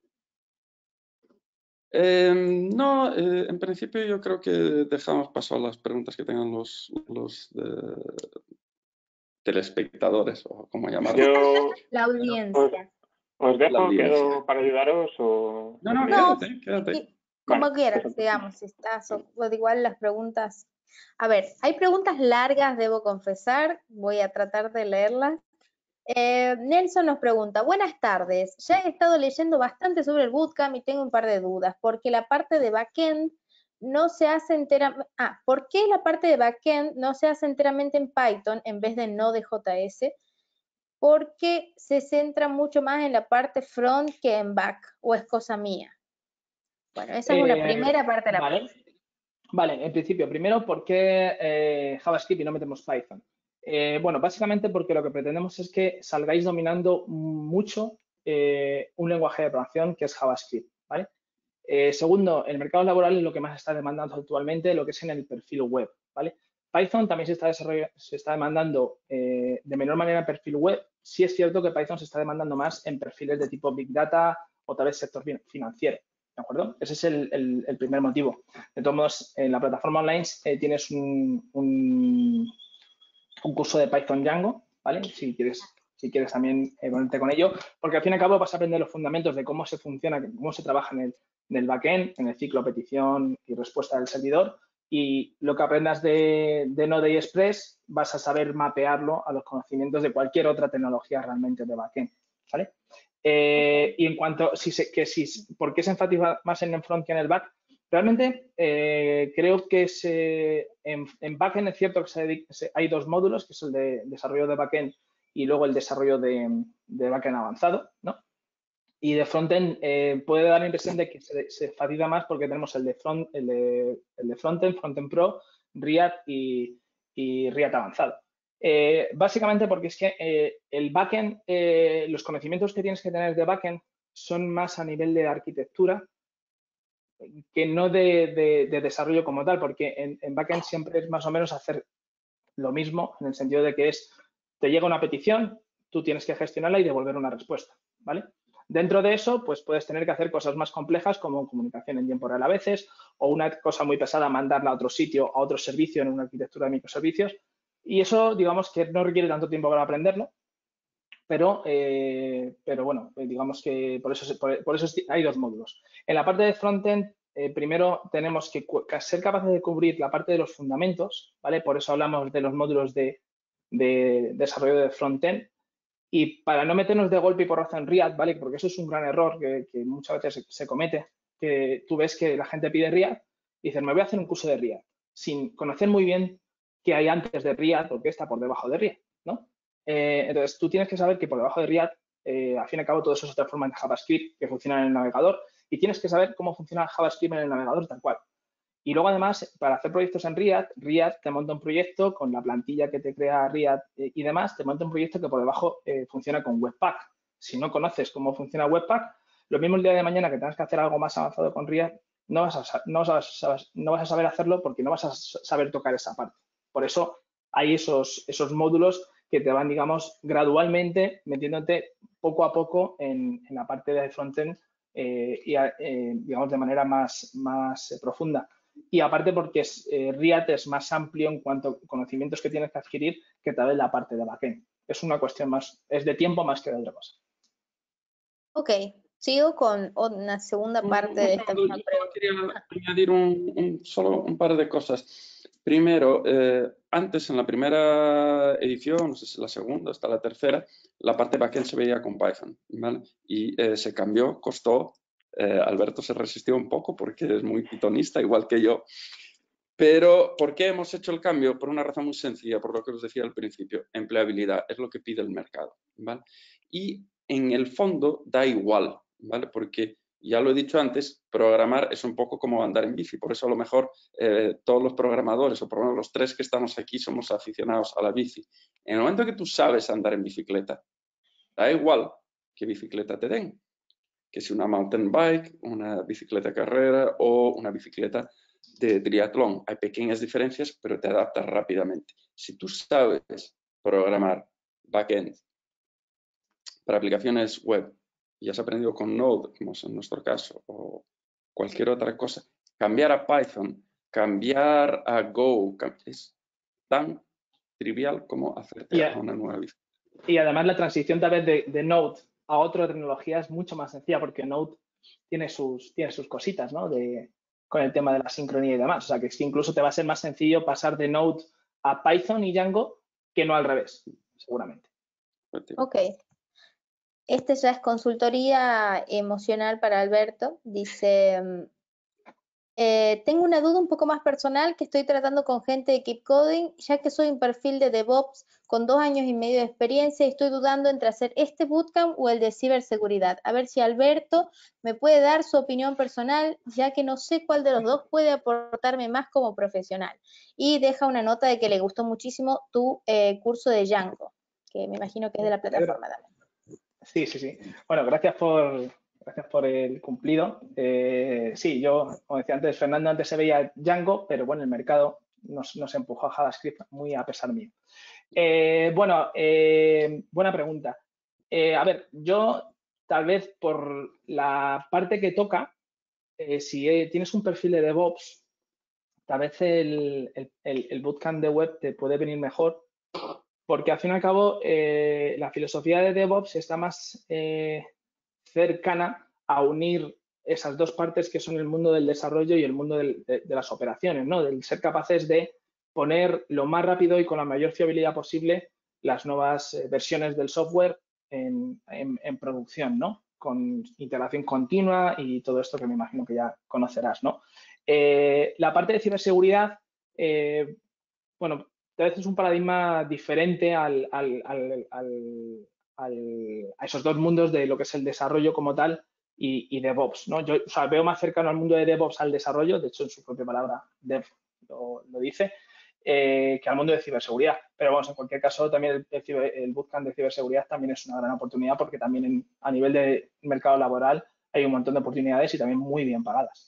Eh, no, eh, en principio yo creo que dejamos paso a las preguntas que tengan los, los de, telespectadores o como llamarlo. Yo, La audiencia. Os, os dejo, audiencia. quedo para ayudaros o... No, no, No, quédate, quédate. como Vale, quieras, perfecto. digamos, si estás, o, o igual las preguntas. A ver, hay preguntas largas, debo confesar, voy a tratar de leerlas. Eh, Nelson nos pregunta, buenas tardes, ya he estado leyendo bastante sobre el bootcamp y tengo un par de dudas, porque la parte de backend no se hace enteramente, ah, ¿por qué la parte de backend no se hace enteramente en Python en vez de Node.js? Porque se centra mucho más en la parte front que en back, o es cosa mía. Bueno, esa es una Eh, primera parte de la vale. pregunta. Vale, en principio, primero, ¿por qué eh, JavaScript y no metemos Python? Eh, bueno, básicamente porque lo que pretendemos es que salgáis dominando mucho eh, un lenguaje de programación que es JavaScript, ¿vale? Eh, segundo, el mercado laboral es lo que más está demandando actualmente, lo que es en el perfil web, ¿vale? Python también se está, se está demandando eh, de menor manera en perfil web. Sí es cierto que Python se está demandando más en perfiles de tipo Big Data o tal vez sector financiero, ¿de acuerdo? Ese es el, el, el primer motivo. De todos modos, en la plataforma online eh, tienes un, un, un curso de Python Django, ¿vale? Si quieres, si quieres también eh, ponerte con ello, porque al fin y al cabo vas a aprender los fundamentos de cómo se funciona, cómo se trabaja en el, en el backend, en el ciclo petición y respuesta del servidor, y lo que aprendas de, de Node y Express vas a saber mapearlo a los conocimientos de cualquier otra tecnología realmente de backend, ¿vale? Eh, y en cuanto, si se, que si, ¿por qué se enfatiza más en el front que en el back? Realmente eh, creo que se, en, en backend es cierto que se, se, hay dos módulos, que es el de desarrollo de backend y luego el desarrollo de, de backend avanzado, ¿no? Y de frontend eh, puede dar la impresión de que se, se enfatiza más porque tenemos el de, front, el de, el de frontend, frontend pro, React y, y React avanzado. Eh, básicamente porque es que eh, el backend, eh, los conocimientos que tienes que tener de backend son más a nivel de arquitectura que no de, de, de desarrollo como tal, porque en, en backend siempre es más o menos hacer lo mismo en el sentido de que es, te llega una petición, tú tienes que gestionarla y devolver una respuesta, ¿vale? Dentro de eso, pues puedes tener que hacer cosas más complejas como comunicación en tiempo real a veces, o una cosa muy pesada, mandarla a otro sitio, a otro servicio en una arquitectura de microservicios. Y eso, digamos que no requiere tanto tiempo para aprenderlo, pero, eh, pero bueno, digamos que por eso, por, por eso hay dos módulos. En la parte de frontend, eh, primero tenemos que ser capaces de cubrir la parte de los fundamentos, ¿vale? Por eso hablamos de los módulos de, de desarrollo de frontend. Y para no meternos de golpe y porrazo en React, ¿vale? Porque eso es un gran error que, que muchas veces se, se comete, que tú ves que la gente pide React y dices, me voy a hacer un curso de React, sin conocer muy bien qué hay antes de React o qué está por debajo de React, ¿no? Eh, entonces, tú tienes que saber que por debajo de React, eh, al fin y al cabo, todo eso se transforma en JavaScript que funciona en el navegador y tienes que saber cómo funciona JavaScript en el navegador tal cual. Y luego, además, para hacer proyectos en React, React te monta un proyecto con la plantilla que te crea React eh, y demás, te monta un proyecto que por debajo eh, funciona con Webpack. Si no conoces cómo funciona Webpack, lo mismo el día de mañana que tengas que hacer algo más avanzado con React, no vas a, no vas a, no vas a saber hacerlo porque no vas a saber tocar esa parte. Por eso hay esos, esos módulos que te van, digamos, gradualmente metiéndote poco a poco en, en la parte de frontend eh, y, eh, digamos, de manera más, más eh, profunda. Y aparte porque es, eh, React es más amplio en cuanto a conocimientos que tienes que adquirir que tal vez la parte de backend. Es una cuestión más, es de tiempo más que de otra cosa. Ok, sigo con una segunda parte de esta misma pregunta. Quería añadir un, un, solo un par de cosas. Primero, eh, antes en la primera edición, no sé si la segunda, hasta la tercera, la parte backend se veía con Python, ¿vale? Y eh, se cambió, costó. Eh, Alberto se resistió un poco porque es muy pitonista, igual que yo. Pero, ¿por qué hemos hecho el cambio? Por una razón muy sencilla, por lo que os decía al principio. Empleabilidad es lo que pide el mercado, ¿vale? Y en el fondo da igual, ¿vale? Porque ya lo he dicho antes, programar es un poco como andar en bici. Por eso a lo mejor eh, todos los programadores, o por lo menos los tres que estamos aquí, somos aficionados a la bici. En el momento que tú sabes andar en bicicleta, da igual qué bicicleta te den. Que si una mountain bike, una bicicleta carrera o una bicicleta de triatlón. Hay pequeñas diferencias, pero te adaptas rápidamente. Si tú sabes programar backend para aplicaciones web y has aprendido con Node, como es en nuestro caso, o cualquier otra cosa, cambiar a Python, cambiar a Go, es tan trivial como hacerte a una nueva bicicleta. Y además la transición tal vez de, de Node a otra tecnología es mucho más sencilla porque Node tiene sus, tiene sus cositas, ¿no? De, con el tema de la sincronía y demás. O sea, que incluso te va a ser más sencillo pasar de Node a Python y Django que no al revés, seguramente. Ok. Este ya es consultoría emocional para Alberto. Dice, eh, tengo una duda un poco más personal que estoy tratando con gente de Keep Coding, ya que soy un perfil de DevOps con dos años y medio de experiencia y estoy dudando entre hacer este bootcamp o el de ciberseguridad. A ver si Alberto me puede dar su opinión personal, ya que no sé cuál de los dos puede aportarme más como profesional. Y deja una nota de que le gustó muchísimo tu eh, curso de Django, que me imagino que es de la plataforma también. Sí, sí, sí. Bueno, gracias por, gracias por el cumplido. Eh, sí, yo, como decía antes, Fernando antes se veía Django, pero bueno, el mercado nos, nos empujó a JavaScript muy a pesar mío. Eh, bueno, eh, buena pregunta. Eh, a ver, yo tal vez por la parte que toca, eh, si eh, tienes un perfil de DevOps, tal vez el, el, el bootcamp de web te puede venir mejor, porque al fin y al cabo eh, la filosofía de DevOps está más eh, cercana a unir esas dos partes que son el mundo del desarrollo y el mundo del, de, de las operaciones, ¿no? Del ser capaces de poner lo más rápido y con la mayor fiabilidad posible las nuevas eh, versiones del software en, en, en producción, ¿no? Con integración continua y todo esto que me imagino que ya conocerás, ¿no? Eh, la parte de ciberseguridad, eh, bueno, a veces es un paradigma diferente al, al, al, al, al, a esos dos mundos de lo que es el desarrollo como tal y, y DevOps, ¿no? Yo o sea, veo más cercano al mundo de DevOps al desarrollo, de hecho en su propia palabra Dev lo, lo dice, eh, que al mundo de ciberseguridad. Pero vamos, en cualquier caso también el, el, el bootcamp de ciberseguridad también es una gran oportunidad porque también en, a nivel de mercado laboral hay un montón de oportunidades y también muy bien pagadas.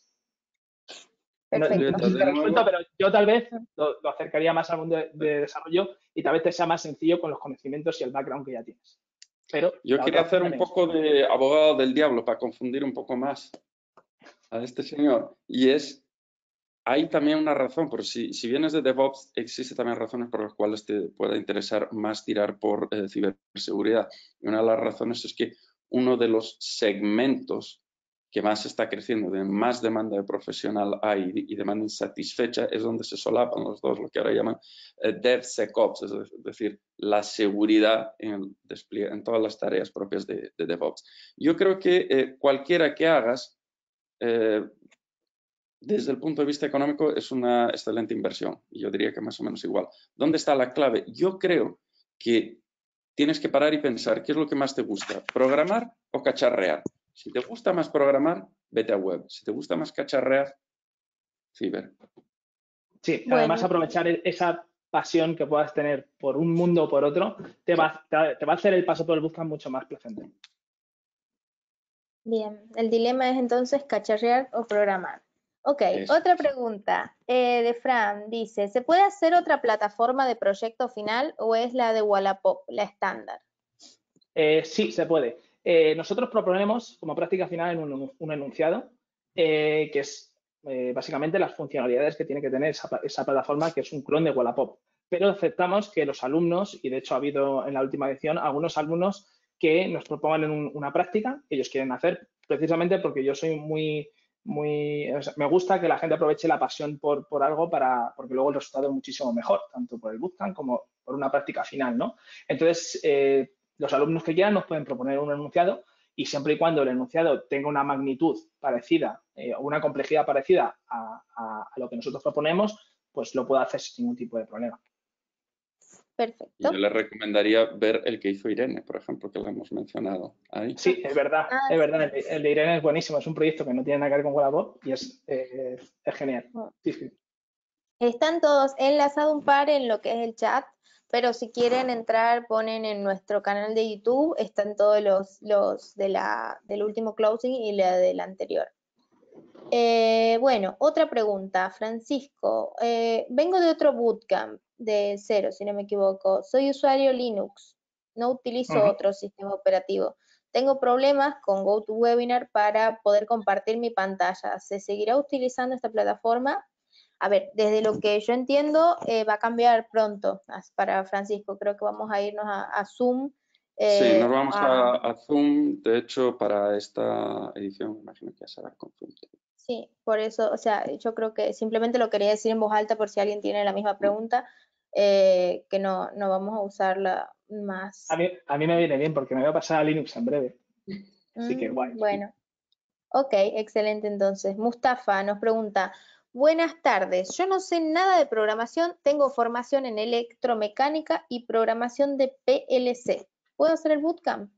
No, no sé si te resuelto, pero yo tal vez lo, lo acercaría más al mundo de, de desarrollo y tal vez te sea más sencillo con los conocimientos y el background que ya tienes. Pero yo quería hacer un poco de abogado del diablo para confundir un poco más a este señor. Y es, hay también una razón, pero si, si vienes de DevOps, existe también razones por las cuales te pueda interesar más tirar por eh, ciberseguridad. Y una de las razones es que uno de los segmentos que más está creciendo, de más demanda de profesional hay y demanda insatisfecha, es donde se solapan los dos, lo que ahora llaman eh, DevSecOps, es decir, la seguridad en, el despliegue, en todas las tareas propias de, de DevOps. Yo creo que eh, cualquiera que hagas, eh, desde el punto de vista económico, es una excelente inversión. Y yo diría que más o menos igual. ¿Dónde está la clave? Yo creo que tienes que parar y pensar, ¿qué es lo que más te gusta? ¿Programar o cacharrear? Si te gusta más programar, vete a web. Si te gusta más cacharrear, ciber. Sí, bueno, además aprovechar esa pasión que puedas tener por un mundo o por otro, te va, te va a hacer el paso por el bootcamp mucho más placentero. Bien, el dilema es entonces cacharrear o programar. Ok, Eso. Otra pregunta eh, de Fran, dice, ¿se puede hacer otra plataforma de proyecto final o es la de Wallapop, la estándar? Eh, sí, se puede. Eh, nosotros proponemos como práctica final en un, un enunciado eh, que es eh, básicamente las funcionalidades que tiene que tener esa, esa plataforma, que es un clon de Wallapop. Pero aceptamos que los alumnos, y de hecho ha habido en la última edición algunos alumnos que nos propongan un, una práctica que ellos quieren hacer, precisamente porque yo soy muy, muy, o sea, me gusta que la gente aproveche la pasión por, por algo para, porque luego el resultado es muchísimo mejor, tanto por el bootcamp como por una práctica final, ¿no? Entonces, eh, los alumnos que quieran nos pueden proponer un enunciado y siempre y cuando el enunciado tenga una magnitud parecida eh, o una complejidad parecida a, a, a lo que nosotros proponemos, pues lo puede hacer sin ningún tipo de problema. Perfecto. Yo le recomendaría ver el que hizo Irene, por ejemplo, que lo hemos mencionado ahí. Sí, es verdad, ah, es verdad. El, el de Irene es buenísimo, es un proyecto que no tiene nada que ver con Wallapop y es, eh, es genial. Sí, sí. Están todos enlazados un par en lo que es el chat, pero si quieren entrar, ponen en nuestro canal de YouTube, están todos los, los de la, del último closing y la del anterior. Eh, bueno, otra pregunta, Francisco. Eh, vengo de otro bootcamp, de cero, si no me equivoco. Soy usuario Linux, no utilizo uh-huh. otro sistema operativo. Tengo problemas con GoToWebinar para poder compartir mi pantalla. ¿Se seguirá utilizando esta plataforma? A ver, desde lo que yo entiendo, eh, va a cambiar pronto para Francisco. Creo que vamos a irnos a, a Zoom. Eh, sí, nos vamos a, a Zoom. De hecho, para esta edición, me imagino que ya será con Zoom. Sí, por eso, o sea, yo creo que simplemente lo quería decir en voz alta por si alguien tiene la misma pregunta, eh, que no, no vamos a usarla más. A mí, a mí me viene bien porque me voy a pasar a Linux en breve. Así mm, que guay. Bueno, ok, excelente entonces. Mustafa nos pregunta, buenas tardes, yo no sé nada de programación, tengo formación en electromecánica y programación de P L C. ¿Puedo hacer el bootcamp?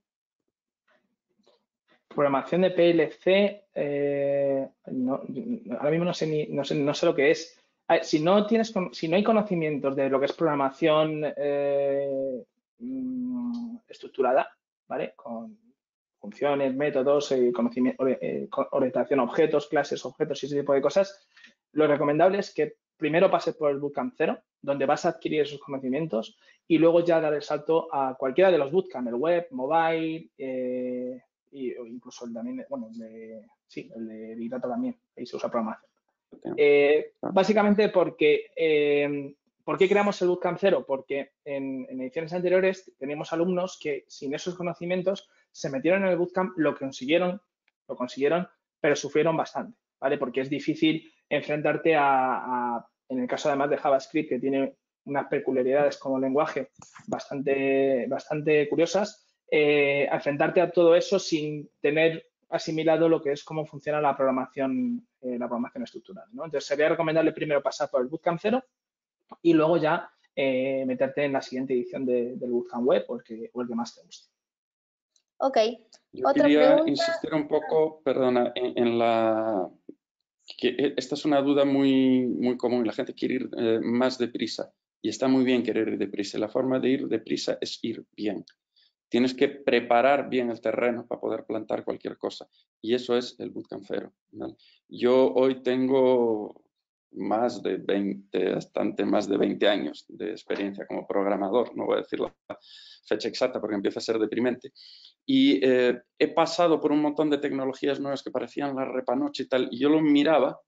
Programación de P L C, eh, no, ahora mismo no sé, ni, no sé, no sé lo que es. Ver, si no tienes, si no hay conocimientos de lo que es programación eh, estructurada, ¿vale? Con funciones, métodos, eh, conocimiento, eh, orientación a objetos, clases, objetos y ese tipo de cosas, lo recomendable es que primero pases por el bootcamp cero, donde vas a adquirir esos conocimientos y luego ya dar el salto a cualquiera de los bootcamp, el web, mobile, eh, y, o incluso el también, bueno, el de, sí, el de Big Data también, ahí se usa programación. Eh, básicamente porque, eh, ¿por qué creamos el Bootcamp Cero? Porque en, en ediciones anteriores teníamos alumnos que sin esos conocimientos se metieron en el Bootcamp, lo consiguieron, lo consiguieron, pero sufrieron bastante, ¿vale? Porque es difícil enfrentarte a, a, en el caso además de JavaScript, que tiene unas peculiaridades como lenguaje bastante, bastante curiosas, eh, a enfrentarte a todo eso sin tener asimilado lo que es cómo funciona la programación, eh, la programación estructural, ¿no? Entonces, sería recomendable primero pasar por el Bootcamp Cero y luego ya eh, meterte en la siguiente edición de, del Bootcamp Web o el, que, o el que más te guste. Ok. Yo Otra quería pregunta. insistir un poco, perdona, en, en la... que esta es una duda muy, muy común. La gente quiere ir eh, más deprisa y está muy bien querer ir deprisa. La forma de ir deprisa es ir bien. Tienes que preparar bien el terreno para poder plantar cualquier cosa. Y eso es el Bootcamp Cero, ¿vale? Yo hoy tengo más de veinte, bastante más de veinte años de experiencia como programador. No voy a decir la fecha exacta porque empieza a ser deprimente. Y eh, he pasado por un montón de tecnologías nuevas que parecían la repanoche y tal. Y yo lo miraba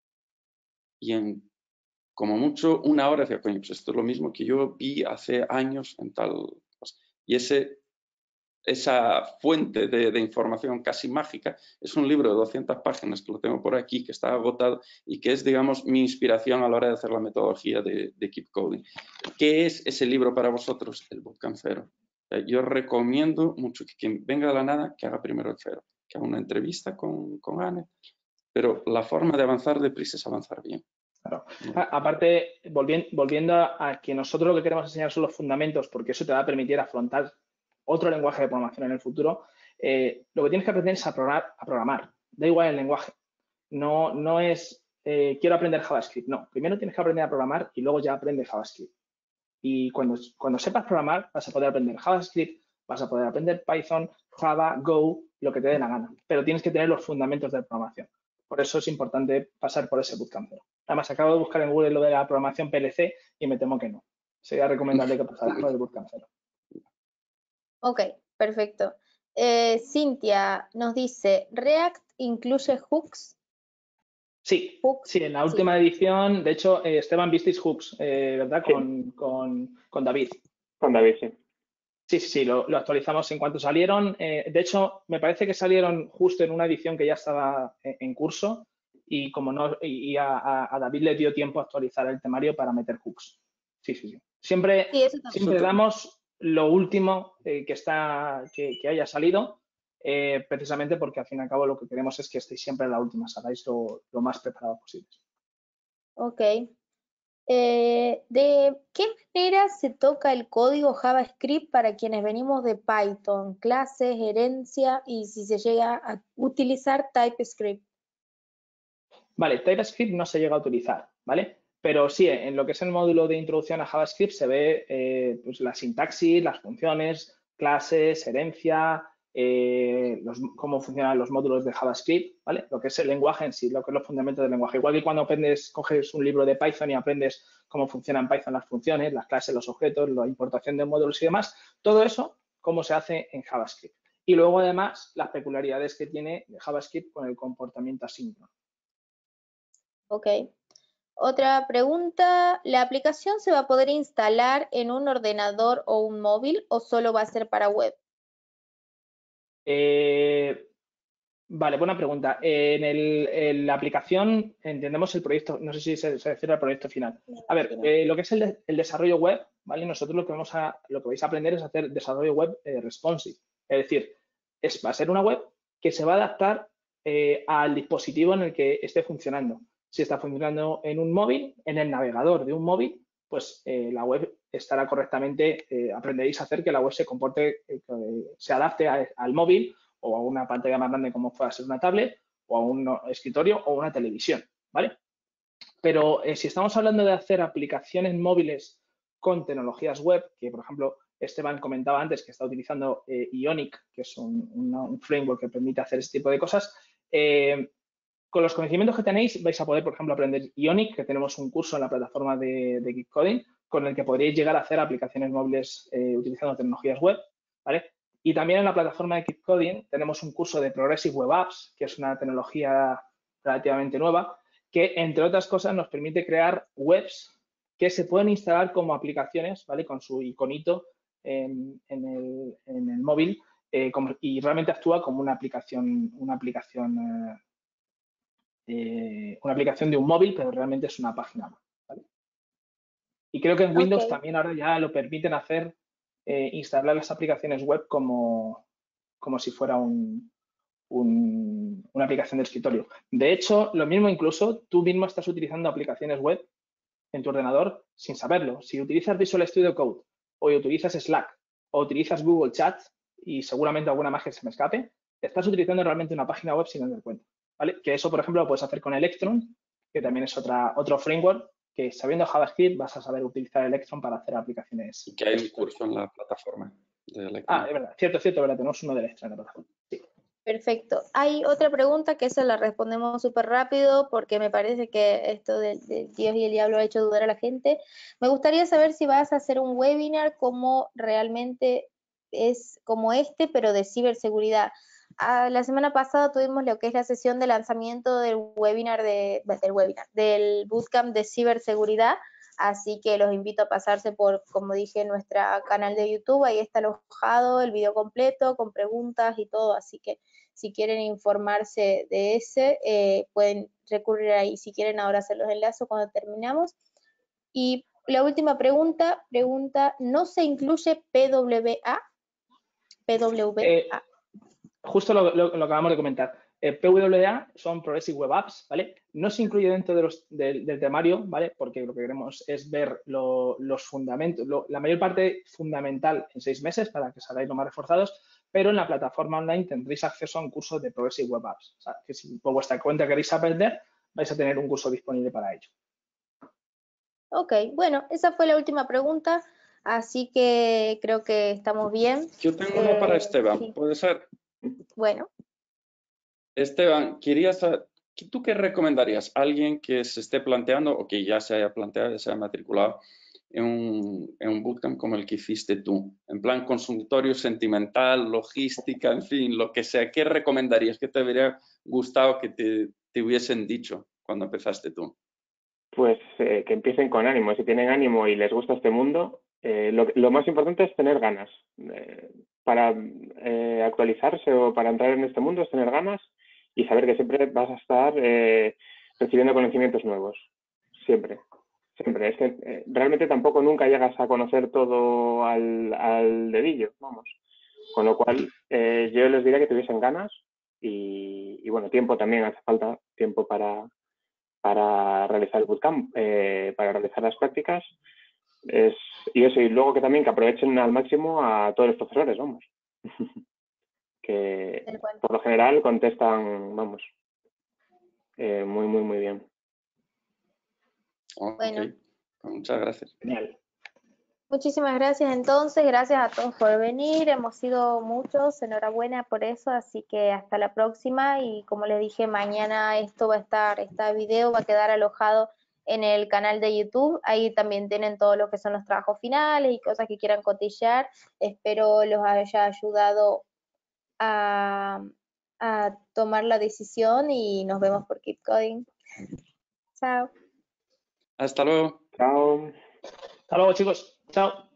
y en como mucho una hora decía, coño, pues esto es lo mismo que yo vi hace años en tal cosa. Y ese... esa fuente de, de información casi mágica es un libro de doscientas páginas que lo tengo por aquí, que está agotado y que es, digamos, mi inspiración a la hora de hacer la metodología de, de Keep Coding. ¿Qué es ese libro para vosotros? El Bootcamp Cero. Yo recomiendo mucho que quien venga de la nada, que haga primero el cero, que haga una entrevista con, con Anne, pero la forma de avanzar deprisa es avanzar bien. Claro. Aparte, volviendo, volviendo a, a que nosotros lo que queremos enseñar son los fundamentos, porque eso te va a permitir afrontar otro lenguaje de programación en el futuro, eh, lo que tienes que aprender es a programar, a programar. Da igual el lenguaje. No, no es, eh, quiero aprender JavaScript. No, primero tienes que aprender a programar y luego ya aprendes JavaScript. Y cuando, cuando sepas programar, vas a poder aprender JavaScript, vas a poder aprender Python, Java, Go, lo que te dé la gana. Pero tienes que tener los fundamentos de programación. Por eso es importante pasar por ese bootcamp cero. Además, acabo de buscar en Google lo de la programación P L C y me temo que no. Sería recomendable que pasaras por el bootcamp cero. Ok, perfecto. Eh, Cintia nos dice, ¿React incluye hooks? Sí, hooks, sí, en la última sí. edición, de hecho, eh, Esteban visteis hooks, eh, ¿verdad? Sí. Con, con, con David. Con David, sí. Sí, sí, sí, lo, lo actualizamos en cuanto salieron. Eh, de hecho, me parece que salieron justo en una edición que ya estaba en, en curso y como no, y, y a, a David le dio tiempo a actualizar el temario para meter hooks. Sí, sí, sí. Siempre, Sí, eso también. siempre damos lo último eh, que está, que, que haya salido, eh, precisamente porque al fin y al cabo lo que queremos es que estéis siempre en la última, salgáis lo, lo más preparado posible. Ok. Eh, ¿de qué manera se toca el código JavaScript para quienes venimos de Python, clases, herencia y si se llega a utilizar TypeScript? Vale, TypeScript no se llega a utilizar, ¿vale? Pero sí, en lo que es el módulo de introducción a JavaScript se ve eh, pues la sintaxis, las funciones, clases, herencia, eh, los, cómo funcionan los módulos de JavaScript, ¿vale? Lo que es el lenguaje en sí, lo que es los fundamentos del lenguaje. Igual que cuando aprendes, coges un libro de Python y aprendes cómo funcionan en Python las funciones, las clases, los objetos, la importación de módulos y demás, todo eso, cómo se hace en JavaScript. Y luego, además, las peculiaridades que tiene JavaScript con el comportamiento asíncrono. Ok. Otra pregunta, ¿la aplicación se va a poder instalar en un ordenador o un móvil o solo va a ser para web? Eh, vale, buena pregunta. En, el, en la aplicación entendemos el proyecto, no sé si se, se refiere al proyecto final. A ver, eh, lo que es el, de, el desarrollo web, ¿vale? Nosotros lo que vamos a, lo que vais a aprender es hacer desarrollo web eh, responsive. Es decir, es, va a ser una web que se va a adaptar eh, al dispositivo en el que esté funcionando. Si está funcionando en un móvil, en el navegador de un móvil, pues eh, la web estará correctamente, eh, aprenderéis a hacer que la web se comporte, eh, se adapte a, al móvil o a una pantalla más grande como pueda ser una tablet o a un escritorio o una televisión, ¿vale? Pero eh, si estamos hablando de hacer aplicaciones móviles con tecnologías web, que por ejemplo Esteban comentaba antes que está utilizando eh, Ionic, que es un, un, un framework que permite hacer este tipo de cosas, eh, con los conocimientos que tenéis vais a poder, por ejemplo, aprender Ionic, que tenemos un curso en la plataforma de, de Keep Coding, con el que podréis llegar a hacer aplicaciones móviles eh, utilizando tecnologías web, ¿vale? Y también en la plataforma de Keep Coding tenemos un curso de Progressive Web Apps, que es una tecnología relativamente nueva, que entre otras cosas nos permite crear webs que se pueden instalar como aplicaciones, ¿vale? Con su iconito en, en, el, en el móvil eh, como, y realmente actúa como una aplicación, una aplicación, eh, eh, una aplicación de un móvil, pero realmente es una página web, ¿vale? Y creo que en Windows Ok. también ahora ya lo permiten hacer, eh, instalar las aplicaciones web como, como si fuera un, un, una aplicación de escritorio. De hecho, lo mismo incluso, tú mismo estás utilizando aplicaciones web en tu ordenador sin saberlo. Si utilizas Visual Studio Code o utilizas Slack o utilizas Google Chat y seguramente alguna más que se me escape, estás utilizando realmente una página web sin darte cuenta, ¿vale? Que eso, por ejemplo, lo puedes hacer con Electron, que también es otra, otro framework que sabiendo JavaScript vas a saber utilizar Electron para hacer aplicaciones. Y que hay un curso en la plataforma de Electron. Ah, es verdad, cierto, cierto, verdad, tenemos uno de Electron en la plataforma. Sí. Perfecto. Hay otra pregunta que esa la respondemos súper rápido porque me parece que esto del de Dios y el diablo ha hecho dudar a la gente. Me gustaría saber si vas a hacer un webinar como realmente es como este, pero de ciberseguridad. Ah, la semana pasada tuvimos lo que es la sesión de lanzamiento del webinar, de, del webinar, del bootcamp de ciberseguridad. Así que los invito a pasarse por, como dije, nuestro canal de YouTube. Ahí está alojado el video completo con preguntas y todo. Así que si quieren informarse de ese, eh, pueden recurrir ahí. Si quieren, ahora se los enlazo cuando terminamos. Y la última pregunta, pregunta, ¿no se incluye P W A? P W A. Eh, justo lo, lo, lo acabamos de comentar. Eh, P W A son Progressive Web Apps, ¿vale? No se incluye dentro de los, de, del temario, ¿vale? Porque lo que queremos es ver lo, los fundamentos, lo, la mayor parte fundamental en seis meses para que salgáis lo más reforzados, pero en la plataforma online tendréis acceso a un curso de Progressive Web Apps. O sea, que si por vuestra cuenta queréis aprender, vais a tener un curso disponible para ello. Ok, bueno, esa fue la última pregunta, así que creo que estamos bien. Yo tengo una para Eh, Esteban, sí. ¿puede ser? Bueno. Esteban, quería saber, ¿tú qué recomendarías a alguien que se esté planteando o que ya se haya planteado, ya se haya matriculado en un, en un bootcamp como el que hiciste tú? En plan consultorio sentimental, logística, en fin, lo que sea. ¿Qué recomendarías? ¿Qué te habría gustado que te, te hubiesen dicho cuando empezaste tú? Pues eh, que empiecen con ánimo. Si tienen ánimo y les gusta este mundo, eh, lo, lo más importante es tener ganas. Eh, para eh, actualizarse o para entrar en este mundo es tener ganas y saber que siempre vas a estar eh, recibiendo conocimientos nuevos. Siempre. Siempre. Es que eh, realmente tampoco nunca llegas a conocer todo al, al dedillo, vamos. Con lo cual, eh, yo les diría que tuviesen ganas y, y, bueno, tiempo también hace falta, tiempo para, para realizar el bootcamp, eh, para realizar las prácticas. Es, y eso, y luego que también que aprovechen al máximo a todos los profesores, vamos. Que por lo general contestan, vamos, eh, muy, muy, muy bien. Ok, Bueno. Muchas gracias. Genial. Muchísimas gracias entonces, gracias a todos por venir, hemos sido muchos, enhorabuena por eso, así que hasta la próxima y como les dije, mañana esto va a estar, este video va a quedar alojado en el canal de YouTube, ahí también tienen todo lo que son los trabajos finales y cosas que quieran cotillar, espero los haya ayudado a, a tomar la decisión y nos vemos por Keep Coding. Chao. Hasta luego. Chao. Hasta luego, chicos. Chao.